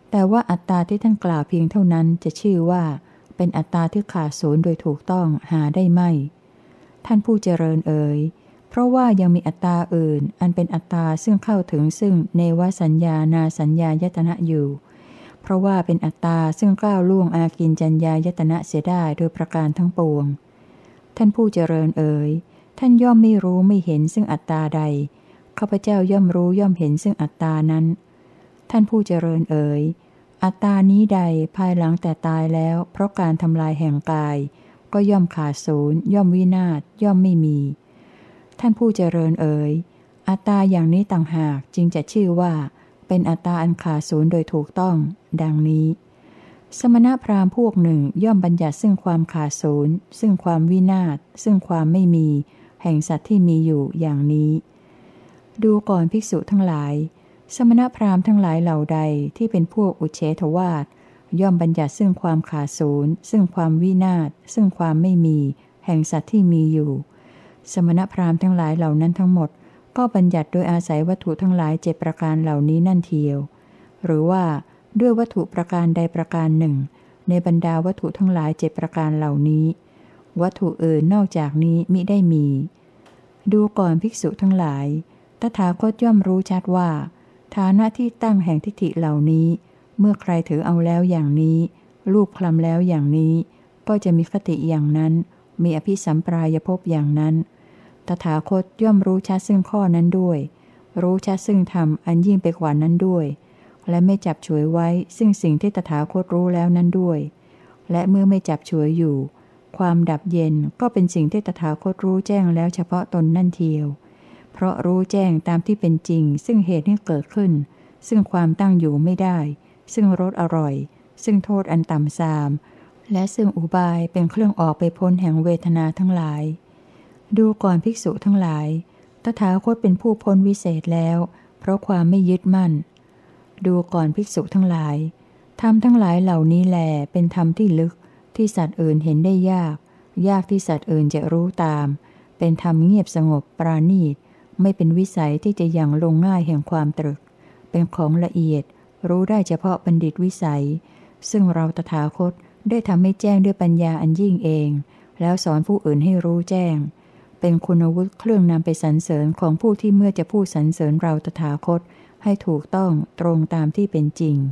S1: แต่ว่าอัตตาที่ท่านกล่าวเพียงเท่านั้นจะชื่อว่าเป็นอัตตาที่ขาดศูนย์โดยถูกต้องหาได้ไม่ท่านผู้เจริญเอ๋ยเพราะว่ายังมีอัตตาอื่นอันเป็นอัตตาซึ่งเข้าถึงซึ่งเนวสัญญานาสัญญายตนะอยู่เพราะว่าเป็นอัตตาซึ่งก้าวล่วงอากินจัญญายตนะเสียได้โดยประการทั้งปวงท่านผู้เจริญเอ๋ยท่านย่อมไม่รู้ไม่เห็นซึ่งอัตตาใดข้าพเจ้าย่อมรู้ย่อมเห็นซึ่งอัตตานั้นท่านผู้เจริญเอ๋ยอัตตานี้ใดภายหลังแต่ตายแล้วเพราะการทำลายแห่งกายก็ย่อมขาดศูนย์ย่อมวินาศย่อมไม่มีท่านผู้เจริญเอ๋ยอัตตาอย่างนี้ต่างหากจึงจะชื่อว่าเป็นอัตตาอันขาดศูนย์โดยถูกต้องดังนี้สมณพราหมณ์พวกหนึ่งย่อมบัญญัติซึ่งความขาดศูนย์ซึ่งความวินาศซึ่งความไม่มีแห่งสัตว์ที่มีอยู่อย่างนี้ดูก่อนภิกษุทั้งหลายสมณพราหมณ์ทั้งหลายเหล่าใดที่เป็นพวกอุเฉทวาทย่อมบัญญัติซึ่งความขาดศูนย์ซึ่งความวินาศซึ่งความไม่มีแห่งสัตว์ที่มีอยู่สมณพราหมณ์ทั้งหลายเหล่านั้นทั้งหมดก็บัญญัติโดยอาศัยวัตถุทั้งหลาย7ประการเหล่านี้นั่นเทียวหรือว่าด้วยวัตถุประการใดประการหนึ่งในบรรดาวัตถุทั้งหลาย7ประการเหล่านี้วัตถุอื่นนอกจากนี้มิได้มีดูก่อนภิกษุทั้งหลายตถาคตย่อมรู้ชัดว่าฐานะที่ตั้งแห่งทิฏฐิเหล่านี้เมื่อใครถือเอาแล้วอย่างนี้ลูบคลำแล้วอย่างนี้ก็จะมีคติอย่างนั้นมีอภิสัมปรายภพอย่างนั้นตถาคตย่อมรู้ชัดซึ่งข้อนั้นด้วยรู้ชัดซึ่งธรรมอันยิ่งไปกว่านั้นด้วยและไม่จับฉวยไว้ซึ่งสิ่งที่ตถาคตรู้แล้วนั้นด้วยและเมื่อไม่จับฉวยอยู่ความดับเย็นก็เป็นสิ่งที่ตถาคตรู้แจ้งแล้วเฉพาะตนนั่นเทียวเพราะรู้แจ้งตามที่เป็นจริงซึ่งเหตุให้เกิดขึ้นซึ่งความตั้งอยู่ไม่ได้ซึ่งรสอร่อยซึ่งโทษอันต่ำทรามและซึ่งอุบายเป็นเครื่องออกไปพ้นแห่งเวทนาทั้งหลายดูก่อนภิกษุทั้งหลายตถาคตเป็นผู้พ้นวิเศษแล้วเพราะความไม่ยึดมั่นดูก่อนภิกษุทั้งหลายธรรมทั้งหลายเหล่านี้แลเป็นธรรมที่ลึกที่สัตว์อื่นเห็นได้ยากยากที่สัตว์อื่นจะรู้ตามเป็นธรรมเงียบสงบปราณีตไม่เป็นวิสัยที่จะยังลงง่ายแห่งความตรึกเป็นของละเอียดรู้ได้เฉพาะบัณฑิตวิสัยซึ่งเราตถาคตได้ทำให้แจ้งด้วยปัญญาอันยิ่งเองแล้วสอนผู้อื่นให้รู้แจ้งเป็นคุณวุฒิเครื่องนำไปสรรเสริญของผู้ที่เมื่อจะพูดสรรเสริญเราตถาคตให้ถูกต้องตรงตามที่เป็นจริง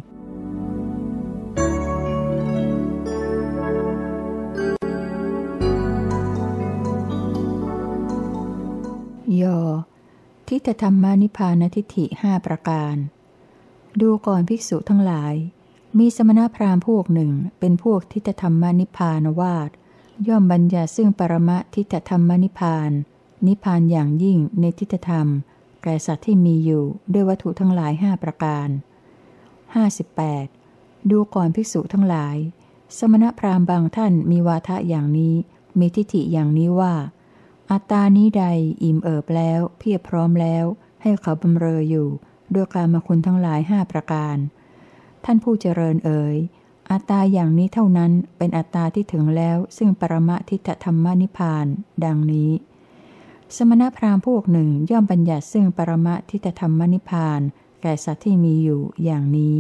S1: ย่อทิฏฐธรรมานิพพานทิฏฐิ5ประการดูก่อนภิกษุทั้งหลายมีสมณพราหมณ์พวกหนึ่งเป็นพวกทิฏฐธรรมานิพพานวาทย่อมบัญญัติซึ่งปรมะทิฏฐธรรมนิพพานนิพพานอย่างยิ่งในทิฏฐธรรมแก่สัตว์ที่มีอยู่ด้วยวัตถุทั้งหลาย5ประการ58ดูก่อนภิกษุทั้งหลายสมณพราหมณ์บางท่านมีวาทะอย่างนี้มีทิฏฐิอย่างนี้ว่าอัตตานี้ใดอิ่มเอิบแล้วเพียบพร้อมแล้วให้เขาบำเรออยู่ด้วยกามคุณทั้งหลาย5ประการท่านผู้เจริญเอ๋ยอัตตาอย่างนี้เท่านั้นเป็นอัตตาที่ถึงแล้วซึ่งปรมะทิฏฐธรรมนิพพานดังนี้สมณพราหมณ์พวกหนึ่งย่อมบัญญัติซึ่งปรมะทิฏฐธรรมนิพพานแก่สัตว์ที่มีอยู่อย่างนี้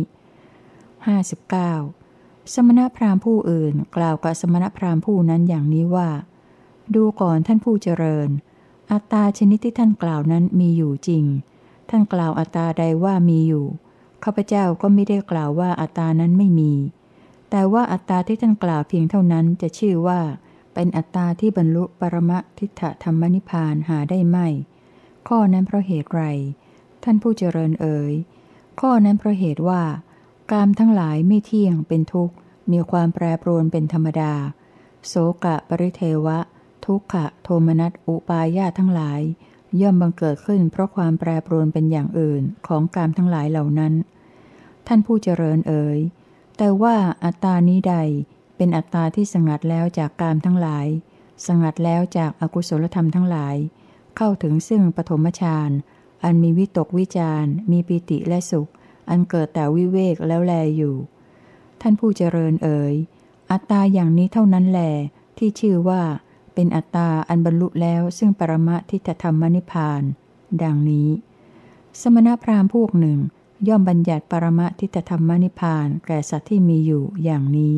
S1: 59สมณพราหมณ์ผู้อื่นกล่าวกับสมณพราหมณ์ผู้นั้นอย่างนี้ว่าดูก่อนท่านผู้เจริญอัตตาชนิดที่ท่านกล่าวนั้นมีอยู่จริงท่านกล่าวอัตตาใดว่ามีอยู่ข้าพเจ้าก็ไม่ได้กล่าวว่าอัตตานั้นไม่มีแต่ว่าอัตตาที่ท่านกล่าวเพียงเท่านั้นจะชื่อว่าเป็นอัตตาที่บรรลุปรมะทิฏฐธรรมนิพพานหาได้ไม่ข้อนั้นเพราะเหตุไรท่านผู้เจริญเอ๋ยข้อนั้นเพราะเหตุว่ากามทั้งหลายไม่เที่ยงเป็นทุกข์มีความแปรปรวนเป็นธรรมดาโสกะปริเทวะทุกขะโทมนัสอุปาญาตทั้งหลายย่อมบังเกิดขึ้นเพราะความแปรปรวนเป็นอย่างอื่นของกามทั้งหลายเหล่านั้นท่านผู้เจริญเอ๋ยแต่ว่าอัตตานี้ใดเป็นอัตตาที่สงัดแล้วจากกามทั้งหลายสงัดแล้วจากอกุศลธรรมทั้งหลายเข้าถึงซึ่งปฐมฌานอันมีวิตกวิจารมีปิติและสุขอันเกิดแต่วิเวกแล้วแลอยู่ท่านผู้เจริญเอ๋ยอัตตาอย่างนี้เท่านั้นแลที่ชื่อว่าเป็นอัตตาอันบรรลุแล้วซึ่งปรมะทิฏฐธรรมนิพพานดังนี้สมณพราหมณ์พวกหนึ่งย่อมบัญญัติปรมทิฏฐธรรมนิพพานแก่สัตว์ที่มีอยู่อย่างนี้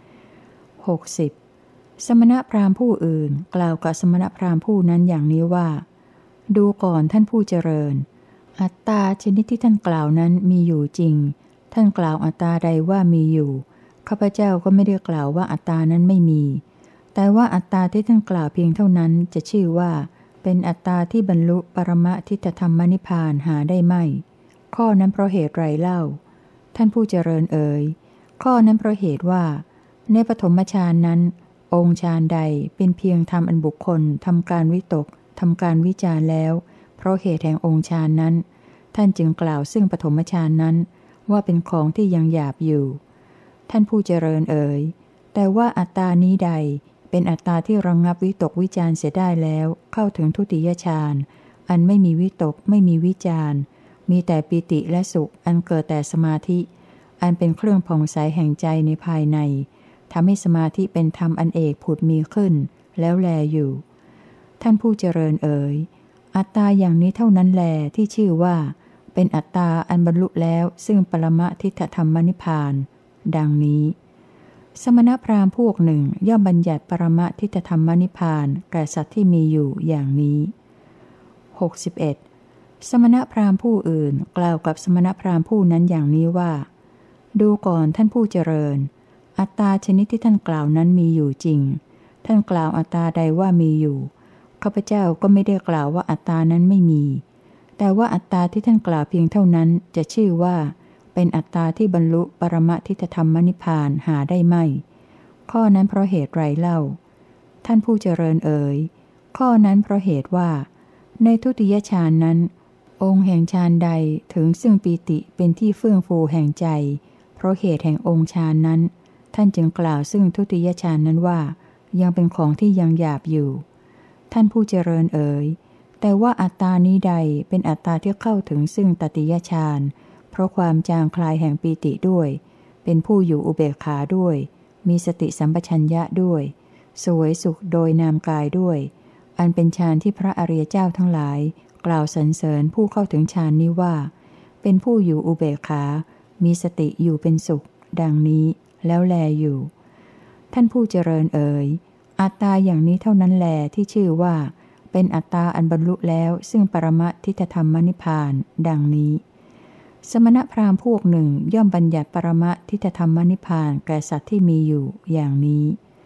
S1: 60. สมณพราหมณ์ผู้อื่นกล่าวกับสมณพราหมณ์ผู้นั้นอย่างนี้ว่า ดูก่อนท่านผู้เจริญอัตตาชนิดที่ท่านกล่าวนั้นมีอยู่จริงท่านกล่าวอัตตาใดว่ามีอยู่ข้าพเจ้าก็ไม่ได้กล่าวว่าอัตตานั้นไม่มีแต่ว่าอัตตาที่ท่านกล่าวเพียงเท่านั้นจะชื่อว่าเป็นอัตตาที่บรรลุปรมทิฏฐธรรมนิพพานหาได้ไม่ข้อนั้นเพราะเหตุไรเล่าท่านผู้เจริญเอ่ยข้อนั้นเพราะเหตุว่าในปฐมฌานนั้นองค์ฌานใดเป็นเพียงธรรมอันบุคคลทำการวิตกทำการวิจารแล้วเพราะเหตุแห่งองค์ฌานนั้นท่านจึงกล่าวซึ่งปฐมฌานนั้นว่าเป็นของที่ยังหยาบอยู่ท่านผู้เจริญเอ่ยแต่ว่าอัตตานี้ใดเป็นอัตตาที่ระงับวิตกวิจารเสียได้แล้วเข้าถึงทุติยฌานอันไม่มีวิตกไม่มีวิจารมีแต่ปิติและสุขอันเกิดแต่สมาธิอันเป็นเครื่องผ่องใสแห่งใจในภายในทำให้สมาธิเป็นธรรมอันเอกผุดมีขึ้นแล้วแลอยู่ท่านผู้เจริญเอ๋ยอัตตาอย่างนี้เท่านั้นแลที่ชื่อว่าเป็นอัตตาอันบรรลุแล้วซึ่งปรมทิฏฐธรรมนิพพานดังนี้สมณพราหมณ์พวกหนึ่งย่อมบัญญัติปรมทิฏฐธรรมนิพพานแก่สัตว์ที่มีอยู่อย่างนี้ 61. สมณพราหมณ์ผู้อื่นกล่าวกับสมณพราหมณ์ผู้นั้นอย่างนี้ว่าดูก่อนท่านผู้เจริญอัตตาชนิดที่ท่านกล่าวนั้นมีอยู่จริงท่านกล่าวอัตตาใดว่ามีอยู่ข้าพเจ้าก็ไม่ได้กล่าวว่าอัตตานั้นไม่มีแต่ว่าอัตตาที่ท่านกล่าวเพียงเท่านั้นจะชื่อว่าเป็นอัตตาที่บรรลุปรมทิฏฐธรรมนิพพานหาได้ไม่ข้อนั้นเพราะเหตุไรเล่าท่านผู้เจริญเอ๋ยข้อนั้นเพราะเหตุว่าในทุติยฌานนั้นองค์แห่งฌานใดถึงซึ่งปีติเป็นที่เฟื่องฟูแห่งใจเพราะเหตุแห่งองค์ฌานนั้นท่านจึงกล่าวซึ่งทุติยฌานนั้นว่ายังเป็นของที่ยังหยาบอยู่ท่านผู้เจริญเอ๋ยแต่ว่าอัตตานี้ใดเป็นอัตตาที่เข้าถึงซึ่งตติยฌานเพราะความจางคลายแห่งปีติด้วยเป็นผู้อยู่อุเบกขาด้วยมีสติสัมปชัญญะด้วยสวยสุขโดยนามกายด้วยอันเป็นฌานที่พระอริยเจ้าทั้งหลายกล่าวสรรเสริญผู้เข้าถึงฌานนี้ว่าเป็นผู้อยู่อุเบกขามีสติอยู่เป็นสุขดังนี้แล้วแลอยู่ท่านผู้เจริญเอ๋ยอัตตาอย่างนี้เท่านั้นแลที่ชื่อว่าเป็นอัตตาอันบรรลุแล้วซึ่งปรมทิฏฐธรรมนิพพานดังนี้สมณพราหมณ์พวกหนึ่งย่อมบัญญัติปรมทิฏฐธรรมนิพพานแก่สัตว์ที่มีอยู่อย่างนี้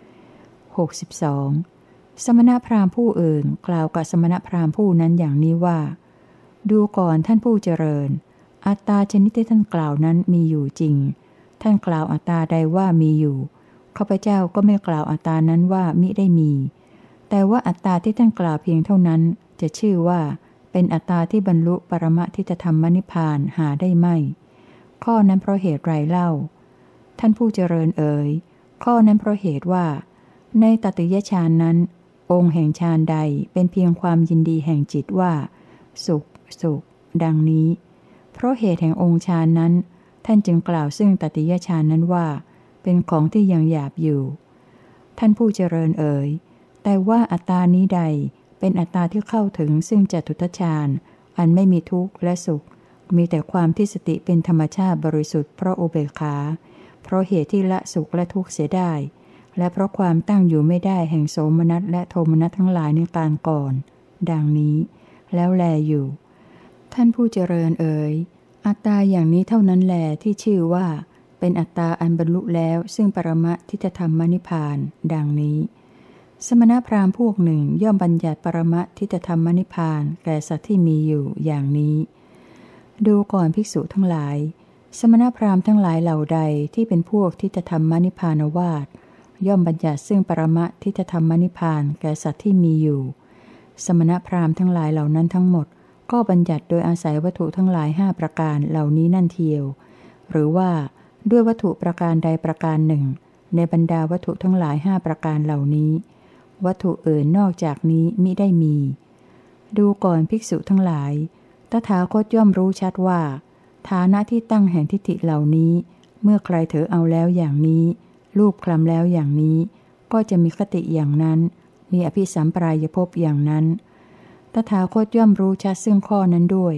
S1: 62. สมณพราหมณ์ผู้อื่นกล่าวกับสมณพราหมณ์ผู้นั้นอย่างนี้ว่าดูก่อนท่านผู้เจริญอัตตาชนิดที่ท่านกล่าวนั้นมีอยู่จริงท่านกล่าวอัตตาใดว่ามีอยู่ข้าพเจ้าก็ไม่กล่าวอัตตานั้นว่ามิได้มีแต่ว่าอัตตาที่ท่านกล่าวเพียงเท่านั้นจะชื่อว่าเป็นอัตตาที่บรรลุปรมทิฏฐธรรมนิพพานหาได้ไม่ข้อนั้นเพราะเหตุไรเล่าท่านผู้เจริญเอ๋ยข้อนั้นเพราะเหตุว่าในตติยฌานนั้นองค์แห่งฌานใดเป็นเพียงความยินดีแห่งจิตว่าสุขสุขดังนี้เพราะเหตุแห่งองค์ฌานนั้นท่านจึงกล่าวซึ่งตติยฌานนั้นว่าเป็นของที่ยังหยาบอยู่ท่านผู้เจริญเอ๋ยแต่ว่าอัตตานี้ใดเป็นอัตตาที่เข้าถึงซึ่งจตุทัชฌานอันไม่มีทุกข์และสุขมีแต่ความที่สติเป็นธรรมชาติบริสุทธิ์เพราะอุเบกขาเพราะเหตุที่ละสุขและทุกข์เสียได้และเพราะความตั้งอยู่ไม่ได้แห่งโสมนัสและโทมนัสทั้งหลายในการก่อนดังนี้แล้วแลอยู่ท่านผู้เจริญเอ๋ยอัตตาอย่างนี้เท่านั้นแลที่ชื่อว่าเป็นอัตตาอันบรรลุแล้วซึ่งปรมทิฏฐธรรมนิพพานดังนี้สมณพราหมณ์พวกหนึ่งย่อมบัญญัติปรมทิฏฐธรรมนิพพานแก่สัตว์ที่มีอยู่อย่างนี้ดูก่อนภิกษุทั้งหลายสมณพราหมณ์ทั้งหลายเหล่าใดที่เป็นพวกทิฏฐธรรมนิพพานวาทย่อมบัญญัติซึ่งปรมทิฏฐธรรมนิพพานแก่สัตว์ที่มีอยู่สมณพราหมณ์ทั้งหลายเหล่านั้นทั้งหมดก็บัญญัติโดยอาศัยวัตถุทั้งหลาย5ประการเหล่านี้นั่นเทียวหรือว่าด้วยวัตถุประการใดประการหนึ่งในบรรดาวัตถุทั้งหลาย5ประการเหล่านี้วัตถุอื่นนอกจากนี้มิได้มีดูก่อนภิกษุทั้งหลายตถาคตย่อมรู้ชัดว่าฐานะที่ตั้งแห่งทิฏฐิเหล่านี้เมื่อใครเถอเอาแล้วอย่างนี้รูปคลำแล้วอย่างนี้ก็จะมีคติอย่างนั้นมีอภิสัมปรายภพอย่างนั้นตถาคตย่อมรู้ชัดซึ่งข้อนั้นด้วย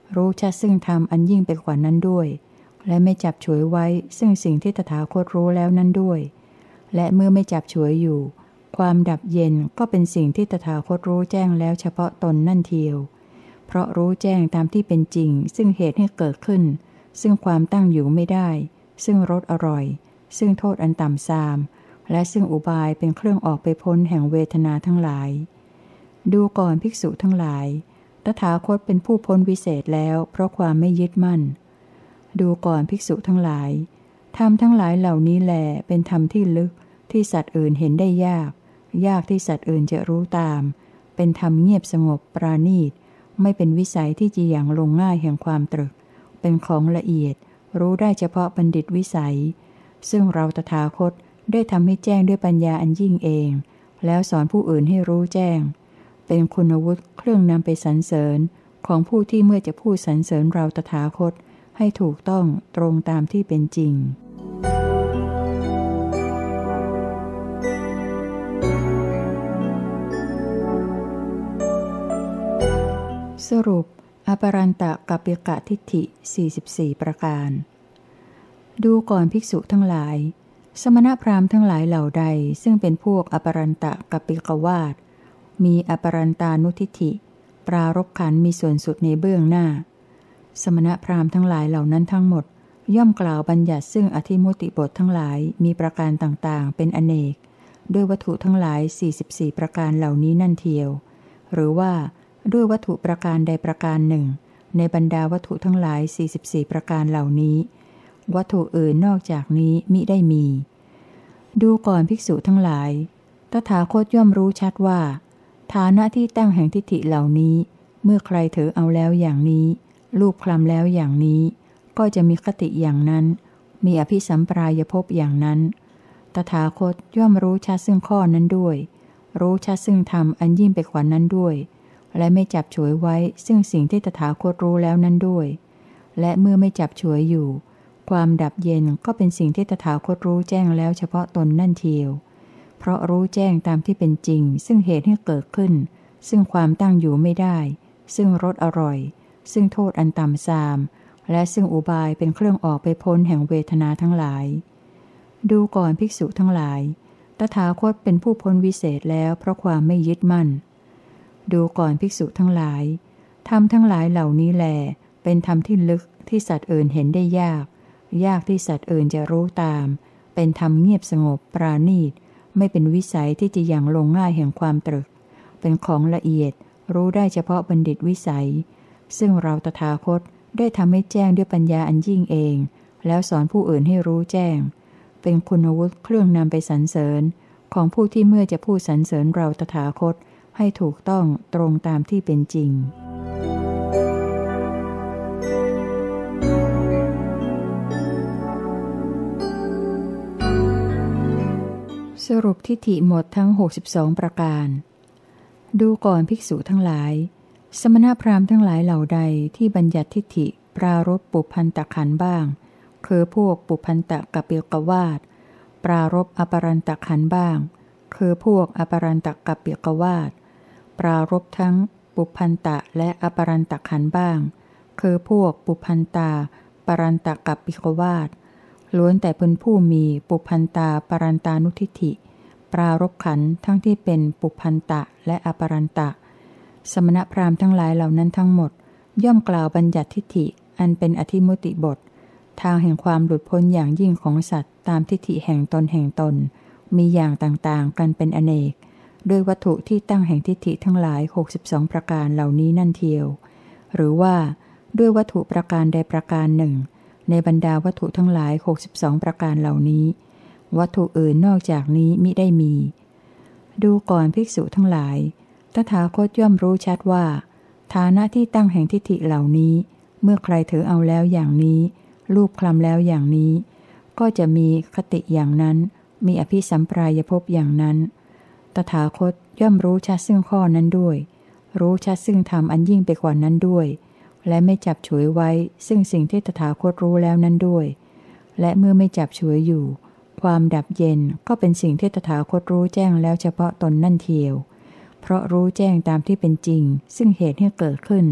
S1: รู้ชัดซึ่งธรรมอันยิ่งไปกว่านั้นด้วยและไม่จับฉวยไว้ซึ่งสิ่งที่ตถาคตรู้แล้วนั้นด้วยและเมื่อไม่จับฉวยอยู่ความดับเย็นก็เป็นสิ่งที่ตถาคตรู้แจ้งแล้วเฉพาะตนนั่นเทียวเพราะรู้แจ้งตามที่เป็นจริงซึ่งเหตุให้เกิดขึ้นซึ่งความตั้งอยู่ไม่ได้ซึ่งรสอร่อยซึ่งโทษอันต่ำทรามและซึ่งอุบายเป็นเครื่องออกไปพ้นแห่งเวทนาทั้งหลายดูก่อนภิกษุทั้งหลายตถาคตเป็นผู้พ้นวิเศษแล้วเพราะความไม่ยึดมั่นดูก่อนภิกษุทั้งหลายธรรมทั้งหลายเหล่านี้แลเป็นธรรมที่ลึกที่สัตว์อื่นเห็นได้ยากยากที่สัตว์อื่นจะรู้ตามเป็นธรรมเงียบสงบปราณีตไม่เป็นวิสัยที่จะอย่างลงง่ายแห่งความตรึกเป็นของละเอียดรู้ได้เฉพาะบัณฑิตวิสัยซึ่งเราตถาคตได้ทำให้แจ้งด้วยปัญญาอันยิ่งเองแล้วสอนผู้อื่นให้รู้แจ้งเป็นคุณวุฒิเครื่องนำไปสรรเสริญของผู้ที่เมื่อจะพูดสรรเสริญเราตถาคตให้ถูกต้องตรงตามที่เป็นจริงสรุปอปรันตกัปปิกะทิฏฐิ44ประการดูก่อนภิกษุทั้งหลายสมณพราหมณ์ทั้งหลายเหล่าใดซึ่งเป็นพวกอปรันตกัปปิกวาทมีอปรันตานุทิฏฐิปรารภขันธ์มีส่วนสุดในเบื้องหน้าสมณพราหมณ์ทั้งหลายเหล่านั้นทั้งหมดย่อมกล่าวบัญญัติซึ่งอธิมุติบททั้งหลายมีประการต่างๆเป็นอเนกด้วยวัตถุทั้งหลาย44ประการเหล่านี้นั่นเทียวหรือว่าด้วยวัตถุประการใดประการหนึ่งในบรรดาวัตถุทั้งหลาย44ประการเหล่านี้วัตถุอื่นนอกจากนี้มิได้มีดูก่อนภิกษุทั้งหลายตถาคตย่อมรู้ชัดว่าฐานะที่ตั้งแห่งทิฏฐิเหล่านี้เมื่อใครถือเอาแล้วอย่างนี้รูปคลำแล้วอย่างนี้ก็จะมีคติอย่างนั้นมีอภิสัมปรายภพอย่างนั้นตถาคตย่อมรู้ชัดซึ่งข้อนั้นด้วยรู้ชัดซึ่งธรรมอันยิ่งไปกว่านั้นด้วยและไม่จับฉวยไว้ซึ่งสิ่งที่ตถาคตรู้แล้วนั้นด้วยและเมื่อไม่จับฉวยอยู่ความดับเย็นก็เป็นสิ่งที่ตถาคตรู้แจ้งแล้วเฉพาะตนนั่นเทียวเพราะรู้แจ้งตามที่เป็นจริงซึ่งเหตุให้เกิดขึ้นซึ่งความตั้งอยู่ไม่ได้ซึ่งรสอร่อยซึ่งโทษอันต่ำทรามและซึ่งอุบายเป็นเครื่องออกไปพ้นแห่งเวทนาทั้งหลายดูก่อนภิกษุทั้งหลายตถาคตเป็นผู้พ้นวิเศษแล้วเพราะความไม่ยึดมั่นดูก่อนภิกษุทั้งหลายธรรมทั้งหลายเหล่านี้แลเป็นธรรมที่ลึกที่สัตว์อื่นเห็นได้ยากยากที่สัตว์อื่นจะรู้ตามเป็นธรรมเงียบสงบปราณีตไม่เป็นวิสัยที่จะอย่างลงง่ายแห่งความตรึกเป็นของละเอียดรู้ได้เฉพาะบัณฑิตวิสัยซึ่งเราตถาคตได้ทำให้แจ้งด้วยปัญญาอันยิ่งเองแล้วสอนผู้อื่นให้รู้แจ้งเป็นคุณวุฒิเครื่องนำไปสรรเสริญของผู้ที่เมื่อจะพูดสรรเสริญเราตถาคตให้ถูกต้องตรงตามที่เป็นจริงสรุปทิฏฐิหมดทั้ง62ประการดูก่อนภิกษุทั้งหลายสมณพราหมณ์ทั้งหลายเหล่าใดที่บัญญัติทิฏฐิปรารภปุพพันตขันธ์บ้างคือพวกปุพพันตกัปปิกวาทปรารภอปรันตขันธ์บ้างคือพวกอปรันตกัปปิกวาทปรารภทั้งปุพพันตะและอปรันตขันธ์บ้างคือพวกปุพพันตาปรันตกัปปิกวาทล้วนแต่เป็นผู้มีปุพพันตาปรันตานุทิฏฐิปรารภขันธ์ทั้งที่เป็นปุพพันตะและอปรันตะสมณพราหมณ์ทั้งหลายเหล่านั้นทั้งหมดย่อมกล่าวบัญญัติทิฏฐิอันเป็นอธิมุติบททางแห่งความหลุดพ้นอย่างยิ่งของสัตว์ตามทิฏฐิแห่งตนมีอย่างต่างๆกันเป็นอเนกด้วยวัตถุที่ตั้งแห่งทิฏฐิทั้งหลาย62ประการเหล่านี้นั่นเทียวหรือว่าด้วยวัตถุประการใดประการหนึ่งในบรรดาวัตถุทั้งหลาย62ประการเหล่านี้วัตถุอื่นนอกจากนี้มิได้มีดูก่อนภิกษุทั้งหลายตถาคตย่อมรู้ชัดว่าฐานะที่ตั้งแห่งทิฏฐิเหล่านี้เมื่อใครถือเอาแล้วอย่างนี้รูปคลำแล้วอย่างนี้ก็จะมีคติอย่างนั้นมีอภิสัมปรายภพอย่างนั้นตถาคตย่อมรู้ชัดซึ่งข้อนั้นด้วยรู้ชัดซึ่งธรรมอันยิ่งไปกว่านั้นด้วยและไม่จับฉวยไว้ซึ่งสิ่งที่ตถาคตรู้แล้วนั้นด้วยและเมื่อไม่จับฉวยอยู่ความดับเย็นก็เป็นสิ่งที่ตถาคตรู้แจ้งแล้วเฉพาะตนนั่นเทียวเพราะรู้แจ้งตามที่เป็นจริงซึ่งเหตุให้เกิดขึ้น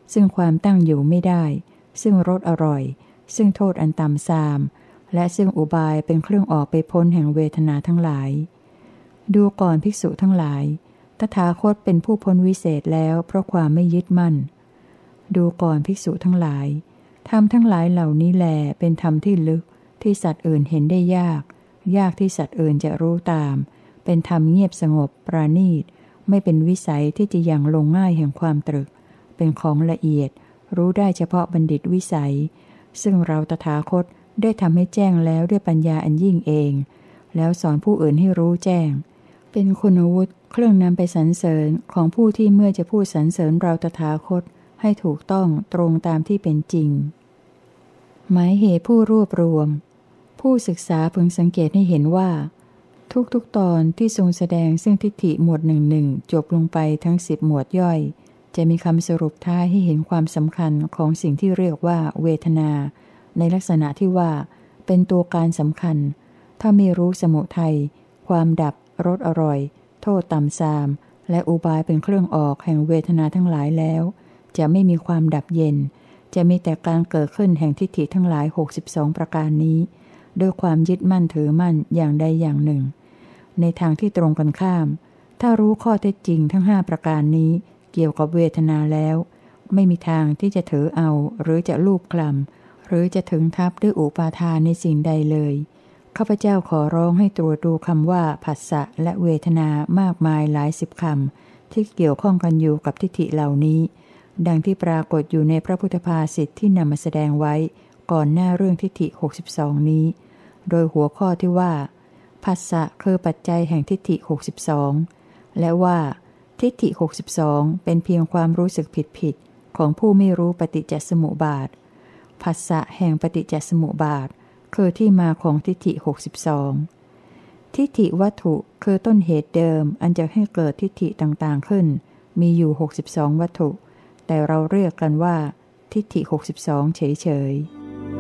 S1: ซึ่งความตั้งอยู่ไม่ได้ซึ่งรสอร่อยซึ่งโทษอันต่ำทรามและซึ่งอุบายเป็นเครื่องออกไปพ้นแห่งเวทนาทั้งหลายดูก่อนภิกษุทั้งหลายตถาคตเป็นผู้พ้นวิเศษแล้วเพราะความไม่ยึดมั่นดูก่อนภิกษุทั้งหลายธรรมทั้งหลายเหล่านี้แลเป็นธรรมที่ลึกที่สัตว์อื่นเห็นได้ยากยากที่สัตว์อื่นจะรู้ตามเป็นธรรมเงียบสงบปราณีตไม่เป็นวิสัยที่จะยังลงง่ายแห่งความตรึกเป็นของละเอียดรู้ได้เฉพาะบัณฑิตวิสัยซึ่งเราตถาคตได้ทำให้แจ้งแล้วด้วยปัญญาอันยิ่งเองแล้วสอนผู้อื่นให้รู้แจ้งเป็นคุณวุฒิเครื่องนำไปสรรเสริญของผู้ที่เมื่อจะพูดสรรเสริญเราตถาคตให้ถูกต้องตรงตามที่เป็นจริงหมายเหตุผู้รวบรวมผู้ศึกษาพึงสังเกตให้เห็นว่าทุกตอนที่ทรงแสดงซึ่งทิฏฐิหมวดหนึ่งจบลงไปทั้ง10หมวดย่อยจะมีคำสรุปท้ายให้เห็นความสำคัญของสิ่งที่เรียกว่าเวทนาในลักษณะที่ว่าเป็นตัวการสำคัญถ้าไม่รู้สมุทัยความดับรสอร่อยโทษต่ำทรามและอุบายเป็นเครื่องออกแห่งเวทนาทั้งหลายแล้วจะไม่มีความดับเย็นจะมีแต่การเกิดขึ้นแห่งทิฏฐิทั้งหลาย62ประการนี้ด้วยความยึดมั่นถือมั่นอย่างใดอย่างหนึ่งในทางที่ตรงกันข้ามถ้ารู้ข้อเท็จจริงทั้ง5ประการนี้เกี่ยวกับเวทนาแล้วไม่มีทางที่จะถือเอาหรือจะลูบคลำหรือจะถึงทับด้วยอุปาทานในสิ่งใดเลยข้าพเจ้าขอร้องให้ตรวจดูคำว่าผัสสะและเวทนามากมายหลาย10คำที่เกี่ยวข้องกันอยู่กับทิฏฐิเหล่านี้ดังที่ปรากฏอยู่ในพระพุทธภาษิตที่นำมาแสดงไว้ก่อนหน้าเรื่องทิฏฐิ62นี้โดยหัวข้อที่ว่าผัสสะคือปัจจัยแห่งทิฏฐิ62และว่าทิฏฐิ62เป็นเพียงความรู้สึกผิดของผู้ไม่รู้ปฏิจจสมุปบาทผัสสะแห่งปฏิจจสมุปบาทคือที่มาของทิฏฐิ62ทิฏฐิวัตถุคือต้นเหตุเดิมอันจะให้เกิดทิฏฐิต่างๆขึ้นมีอยู่62วัตถุแต่เราเรียกกันว่าทิฏฐิ62เฉยๆ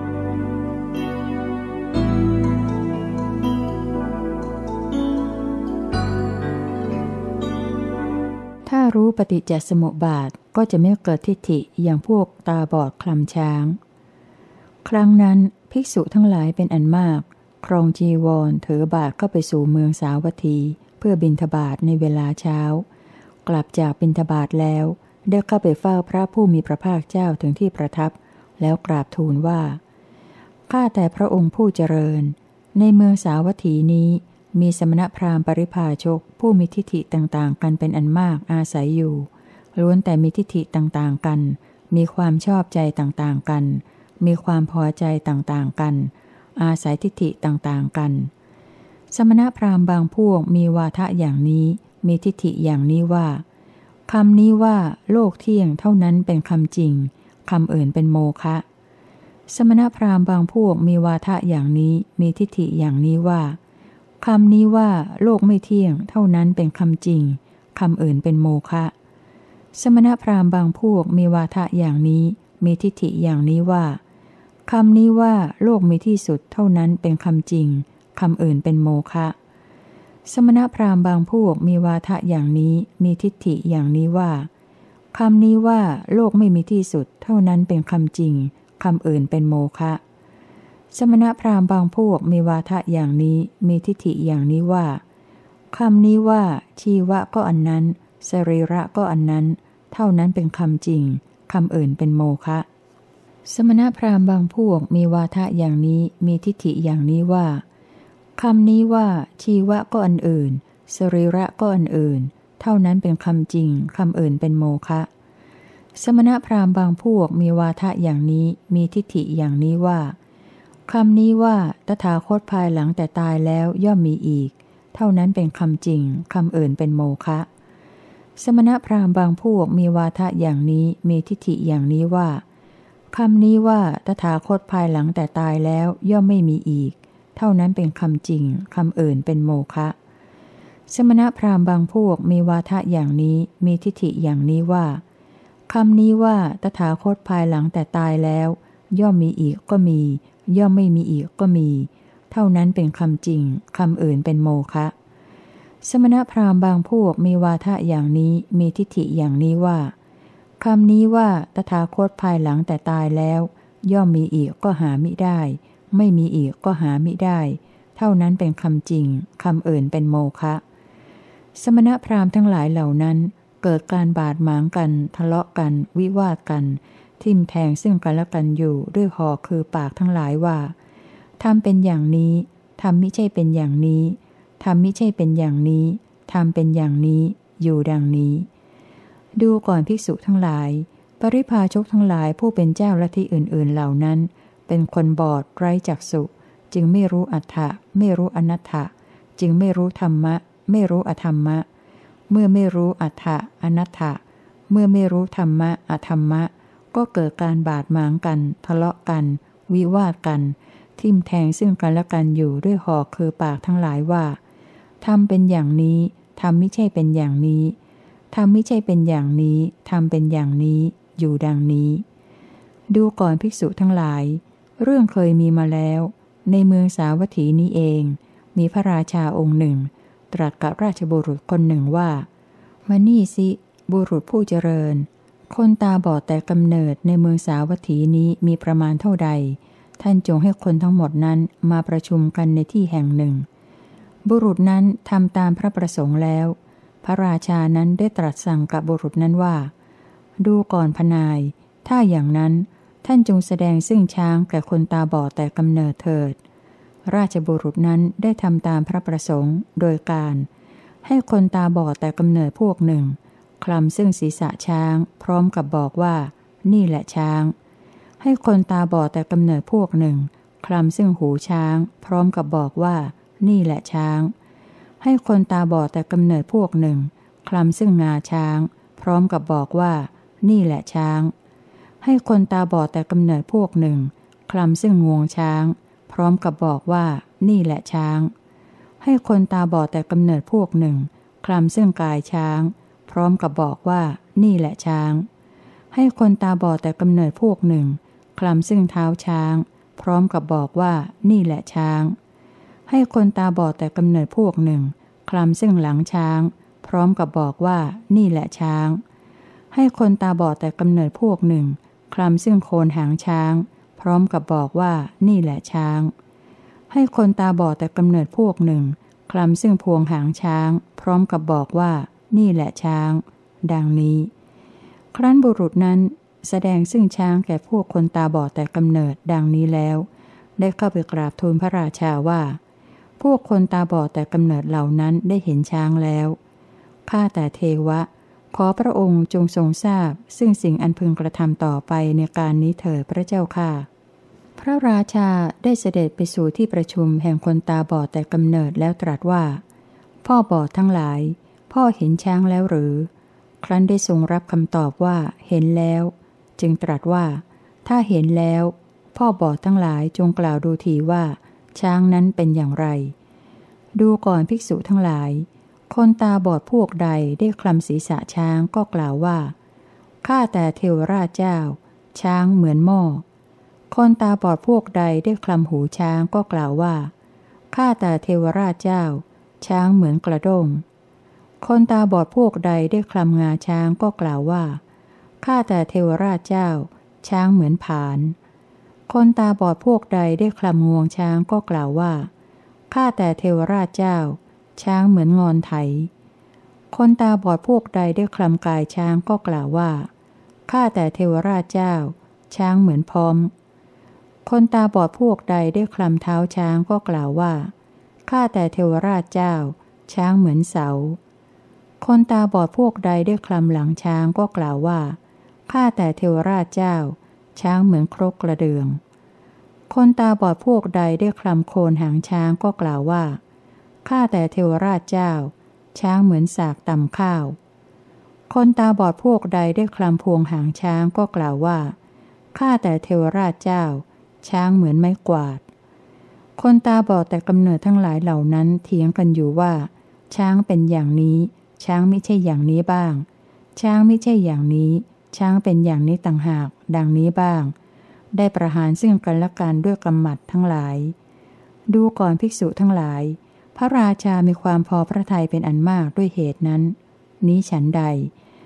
S1: ถ้ารู้ปฏิจจสมุปบาทก็จะไม่เกิดทิฏฐิอย่างพวกตาบอดคลำช้างครั้งนั้นภิกษุทั้งหลายเป็นอันมากครองจีวรถือบาตรเข้าไปสู่เมืองสาวัตถีเพื่อบิณฑบาตในเวลาเช้ากลับจากบิณฑบาตแล้วได้เข้าไปเฝ้าพระผู้มีพระภาคเจ้าถึงที่ประทับแล้วกราบทูลว่าข้าแต่พระองค์ผู้เจริญในเมืองสาวัตถีนี้มีสมณพราหมณ์ปริพาชกผู้มีทิฏฐิต่างๆกันเป็นอันมากอาศัยอยู่ล้วนแต่มีทิฏฐิต่างๆกันมีความชอบใจต่างๆกันมีความพอใจต่างๆกันอาศัยทิฏฐิต่างๆกันสมณพราหมณ์บางพวกมีวาทะอย่างนี้มีทิฏฐิอย่างนี้ว่าคำนี้ว่าโลกเที่ยงเท่านั้นเป็นคำจริงคำอื่นเป็นโมฆะสมณพราหมณ์บางพวกมีวาทะอย่างนี้มีทิฏฐิอย่างนี้ว่าคำนี้ว่าโลกไม่เที่ยงเท่านั้นเป็นคำจริงคำอื่นเป็นโมฆะสมณพราหมณ์บางพวกมีวาทะอย่างนี้มีทิฏฐิอย่างนี้ว่าคำนี้ว่าโลกมีที่สุดเท่านั้นเป็นคำจริงคำอื่นเป็นโมฆะสมณพราหมณ์บางพวกมีวาทะอย่างนี้มีทิฏฐิอย่างนี้ว่าคำนี้ว่าโลกไม่มีที่สุดเท่านั้นเป็นคำจริงคำอื่นเป็นโมฆะสมณพราหมณ์บางพวกมีวาทะอย่างนี้มีทิฏฐิอย่างนี้ว่าคำนี้ว่าชีวะก็อันนั้นสรีระก็อันนั้นเท่านั้นเป็นคำจริงคำอื่นเป็นโมฆะสมณพราหมณ์บางพวกมีวาทะอย่างนี้มีทิฏฐิอย่างนี้ว่าคำนี้ว่าชีวะก็อันอื่นสรีระก็อันอื่นเท่านั้นเป็นคำจริงคำอื่นเป็นโมฆะสมณพราหมณ์บางพวกมีวาทะอย่างนี้มีทิฏฐิอย่างนี้ว่าคำนี้ว่าตถาคตภายหลังแต่ตายแล้วย่อมมีอีกเท่านั้นเป็นคำจริงคำอื่นเป็นโมฆะสมณพราหมณ์บางพวกมีวาทะอย่างนี้มีทิฏฐิอย่างนี้ว่าคำนี้ว่าตถาคตภายหลังแต่ตายแล้วย่อมไม่มีอีกเท่านั้นเป็นคำจริงคำอื่นเป็นโมฆะสมณพราหมณ์บางพวกมีวาทะอย่างนี้มีทิฏฐิอย่างนี้ว่าคำนี้ว่าตถาคตภายหลังแต่ตายแล้วย่อมมีอีกก็มีย่อมไม่มีอีกก็มีเท่านั้นเป็นคำจริงคำอื่นเป็นโมฆะสมณพราหมณ์บางพวกมีวาทะอย่างนี้มีทิฏฐิอย่างนี้ว่าคำนี้ว่าตถาคตภายหลังแต่ตายแล้วย่อมมีอีกก็หามิได้ไม่มีอีกก็หามิได้เท่านั้นเป็นคำจริงคำอื่นเป็นโมฆะสมณพราหมณ์ทั้งหลายเหล่านั้นเกิดการบาดหมางกันทะเลาะกันวิวาทกันทิ่มแทงซึ่งกันและกันอยู่ด้วยหอกคือปากทั้งหลายว่าทำเป็นอย่างนี้ทำมิใช่เป็นอย่างนี้ทำมิใช่เป็นอย่างนี้ทำเป็นอย่างนี้อยู่ดังนี้ดูก่อนภิกษุทั้งหลายปริพาชกทั้งหลายผู้เป็นเจ้าลัทธิอื่นๆเหล่านั้นเป็นคนบอดไร้จักษุจึงไม่รู้อัฏฐะไม่รู้อนัตถะจึงไม่รู้ธรรมะไม่รู้อธรรมะเมื่อไม่รู้อัฏฐะอนัตถะเมื่อไม่รู้ธรรมะอธรรมะก็เกิดการบาดหมางกันทะเลาะกันวิวาทกันทิ่มแทงซึ่งกันและกันอยู่ด้วยหอกคือปากทั้งหลายว่าทำเป็นอย่างนี้ทำมิใช่เป็นอย่างนี้ทำมิใช่เป็นอย่างนี้ทำเป็นอย่างนี้อยู่ดังนี้ดูก่อนภิกษุทั้งหลายเรื่องเคยมีมาแล้วในเมืองสาวัตถีนี้เองมีพระราชาองค์หนึ่งตรัสกับราชบุรุษคนหนึ่งว่ามานี่สิบุรุษผู้เจริญคนตาบอดแต่กำเนิดในเมืองสาวัตถีนี้มีประมาณเท่าใดท่านจงให้คนทั้งหมดนั้นมาประชุมกันในที่แห่งหนึ่งบุรุษนั้นทำตามพระประสงค์แล้วพระราชานั้นได้ตรัสสั่งกับบุรุษนั้นว่าดูก่อนพนายถ้าอย่างนั้นท่านจงแสดงซึ่งช้างแก่คนตาบอดแต่กำเนิดเถิดราชบุรุษนั้นได้ทำตามพระประสงค์โดยการให้คนตาบอดแต่กำเนิดพวกหนึ่งคลำซึ่งศีรษะช้างพร้อมกับบอกว่านี่แหละช้างให้คนตาบอดแต่กำเนิดพวกหนึ่งคลำซึ่งหูช้างพร้อมกับบอกว่านี่แหละช้างให้คนตาบอดแต่กำเนิดพวกหนึ่งคลำซึ่งงาช้างพร้อมกับบอกว่านี่แหละช้างให้คนตาบอดแต่กำเนิดพวกหนึ่งคลำซึ่งงวงช้างพร้อมกับบอกว่านี่แหละช้างให้คนตาบอดแต่กำเนิดพวกหนึ่งคลำซึ่งกายช้างพร้อมกับบอกว่านี่แหละช้างให้คนตาบอดแต่กำเนิดพวกหนึ่งคลำซึ่งเท้าช้างพร้อมกับบอกว่านี่แหละช้างให้คนตาบอดแต่กำเนิดพวกหนึ่งคลำซึ่งหลังช้างพร้อมกับบอกว่านี่แหละช้างให้คนตาบอดแต่กำเนิดพวกหนึ่งคลำซึ่งโคนหางช้างพร้อมกับบอกว่านี่แหละช้างให้คนตาบอดแต่กำเนิดพวกหนึ่งคลำซึ่งพวงหางช้างพร้อมกับบอกว่านี่แหละช้างดังนี้ครั้นบุรุษนั้นแสดงซึ่งช้างแก่พวกคนตาบอดแต่กำเนิดดังนี้แล้วได้เข้าไปกราบทูลพระราชาว่าพวกคนตาบอดแต่กำเนิดเหล่านั้นได้เห็นช้างแล้วข้าแต่เทวะขอพระองค์จงทรงทราบซึ่งสิ่งอันพึงกระทำต่อไปในการนี้เถิดพระเจ้าค่ะพระราชาได้เสด็จไปสู่ที่ประชุมแห่งคนตาบอดแต่กำเนิดแล้วตรัสว่าพ่อบอดทั้งหลายพ่อเห็นช้างแล้วหรือครั้นได้ทรงรับคำตอบว่าเห็นแล้วจึงตรัสว่าถ้าเห็นแล้วพ่อบอดทั้งหลายจงกล่าวดูทีว่าช้างนั้นเป็นอย่างไรดูก่อนภิกษุทั้งหลายคนตาบอดพวกใดได้คลำศีรษะช้างก็กล่าวว่าข้าแต่เทวราชเจ้าช้างเหมือนหม้อคนตาบอดพวกใดได้คลำหูช้างก็กล่าวว่าข้าแต่เทวราชเจ้าช้างเหมือนกระด้งคนตาบอดพวกใดได้คลำงาช้างก็กล่าวว่าข้าแต่เทวราชเจ้าช้างเหมือนผานคนตาบอดพวกใดได้คลำงวงช้างก็กล่าวว่าข้าแต่เทวราชเจ้าช้างเหมือนงอนไถคนตาบอดพวกใดได้คลำกายช้างก็กล่าวว่าข้าแต่เทวราชเจ้าช้างเหมือนพร้อมคนตาบอดพวกใดได้คลำเท้าช้างก็กล่าวว่าข้าแต่เทวราชเจ้าช้างเหมือนเสาคนตาบอดพวกใดได้คลำหลังช้างก็กล่าวว่าข้าแต่เทวราชเจ้าช้างเหมือนครกกระเดื่องคนตาบอดพวกใดได้คลำโคนหางช้างก็กล่าวว่าข้าแต่เทวราชเจ้าช้างเหมือนสากตำข้าวคนตาบอดพวกใดได้คลำพวงหางช้างก็กล่าวว่าข้าแต่เทวราชเจ้าช้างเหมือนไม้กวาดคนตาบอดแต่กำเนิดทั้งหลายเหล่านั้นเถียงกันอยู่ว่าช้างเป็นอย่างนี้ช้างไม่ใช่อย่างนี้บ้างช้างไม่ใช่อย่างนี้ช้างเป็นอย่างนี้ต่างหากดังนี้บ้างได้ประหารซึ่งกันและกันด้วยกำหมัดทั้งหลายดูก่อนภิกษุทั้งหลายพระราชามีความพอพระทัยเป็นอันมากด้วยเหตุนั้นนี้ฉันใด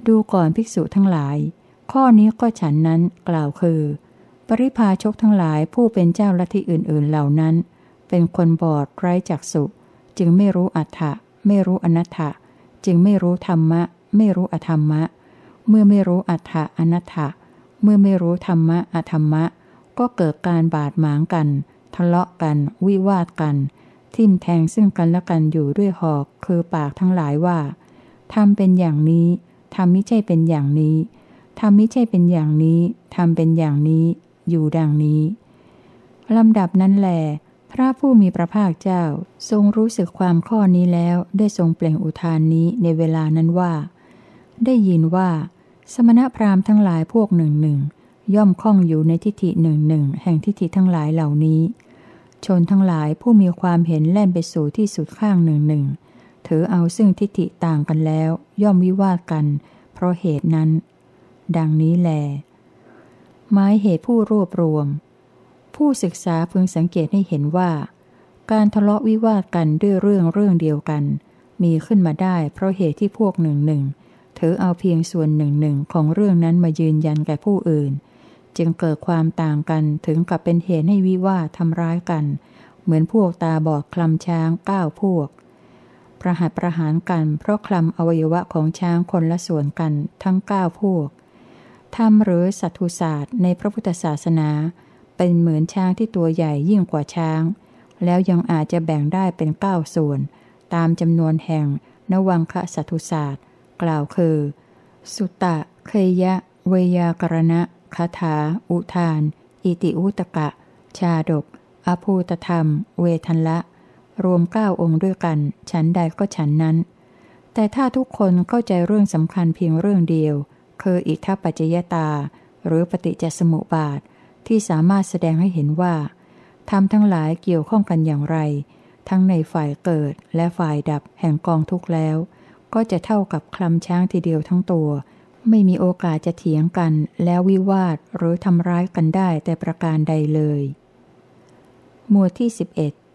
S1: ดูก่อนภิกษุทั้งหลายข้อนี้ก็ฉันนั้นกล่าวคือปริพาชกทั้งหลายผู้เป็นเจ้าลัทธิอื่นๆเหล่านั้นเป็นคนบอดไร้จักษุจึงไม่รู้อัฏฐะไม่รู้อนัตถะจึงไม่รู้ธรรมะไม่รู้อธรรมะเมื่อไม่รู้อัฏฐะอนัตถะเมื่อไม่รู้ธรรมะอธรรมะก็เกิดการบาดหมางกันทะเลาะกันวิวาทกันทิ่มแทงซึ่งกันและกันอยู่ด้วยหอกคือปากทั้งหลายว่าทำเป็นอย่างนี้ทำมิใช่เป็นอย่างนี้ทำมิใช่เป็นอย่างนี้ทำเป็นอย่างนี้อยู่ดังนี้ลำดับนั้นแลพระผู้มีพระภาคเจ้าทรงรู้สึกความข้อนี้แล้วได้ทรงเปล่งอุทานนี้ในเวลานั้นว่าได้ยินว่าสมณพราหมณ์ทั้งหลายพวกหนึ่งหนึ่งย่อมคล้องอยู่ในทิฏฐิหนึ่งหนึ่งแห่งทิฏฐิทั้งหลายเหล่านี้ชนทั้งหลายผู้มีความเห็นแล่นไปสู่ที่สุดข้างหนึ่งหนึ่งถือเอาซึ่งทิฏฐิต่างกันแล้วย่อมวิวาทกันเพราะเหตุนั้นดังนี้แลหมายเหตุผู้รวบรวมผู้ศึกษาพึงสังเกตให้เห็นว่าการทะเลาะวิวาทกันด้วยเรื่องเดียวกันมีขึ้นมาได้เพราะเหตุที่พวกหนึ่งหนึ่งถือเอาเพียงส่วนหนึ่งหนึ่งของเรื่องนั้นมายืนยันแก่ผู้อื่นจึงเกิดความต่างกันถึงกับเป็นเหตุให้วิวาททำร้ายกันเหมือนพวกตาบอดคลำช้าง9พวกประหัตประหารกันเพราะคลำอวัยวะของช้างคนละส่วนกันทั้ง9พวกธรรมหรือสัตตุศาสตร์ในพระพุทธศาสนาเป็นเหมือนช้างที่ตัวใหญ่ยิ่งกว่าช้างแล้วยังอาจจะแบ่งได้เป็น9ส่วนตามจำนวนแห่งนวังคสัตตุศาสตร์กล่าวคือสุตตะเคยะเวยากรณะคาถาอุทานอิติอุตกะชาดกอภูตธรรมเวทันละรวม9องค์ด้วยกันฉันใดก็ฉันนั้นแต่ถ้าทุกคนเข้าใจเรื่องสำคัญเพียงเรื่องเดียวคืออิทธปัจจยตาหรือปฏิจจสมุปบาทที่สามารถแสดงให้เห็นว่าธรรมทั้งหลายเกี่ยวข้องกันอย่างไรทั้งในฝ่ายเกิดและฝ่ายดับแห่งกองทุกข์แล้วก็จะเท่ากับคลำช้างทีเดียวทั้งตัวไม่มีโอกาสจะเถียงกันแล้ววิวาทหรือทำร้ายกันได้แต่ประการใดเลยหมวดที่11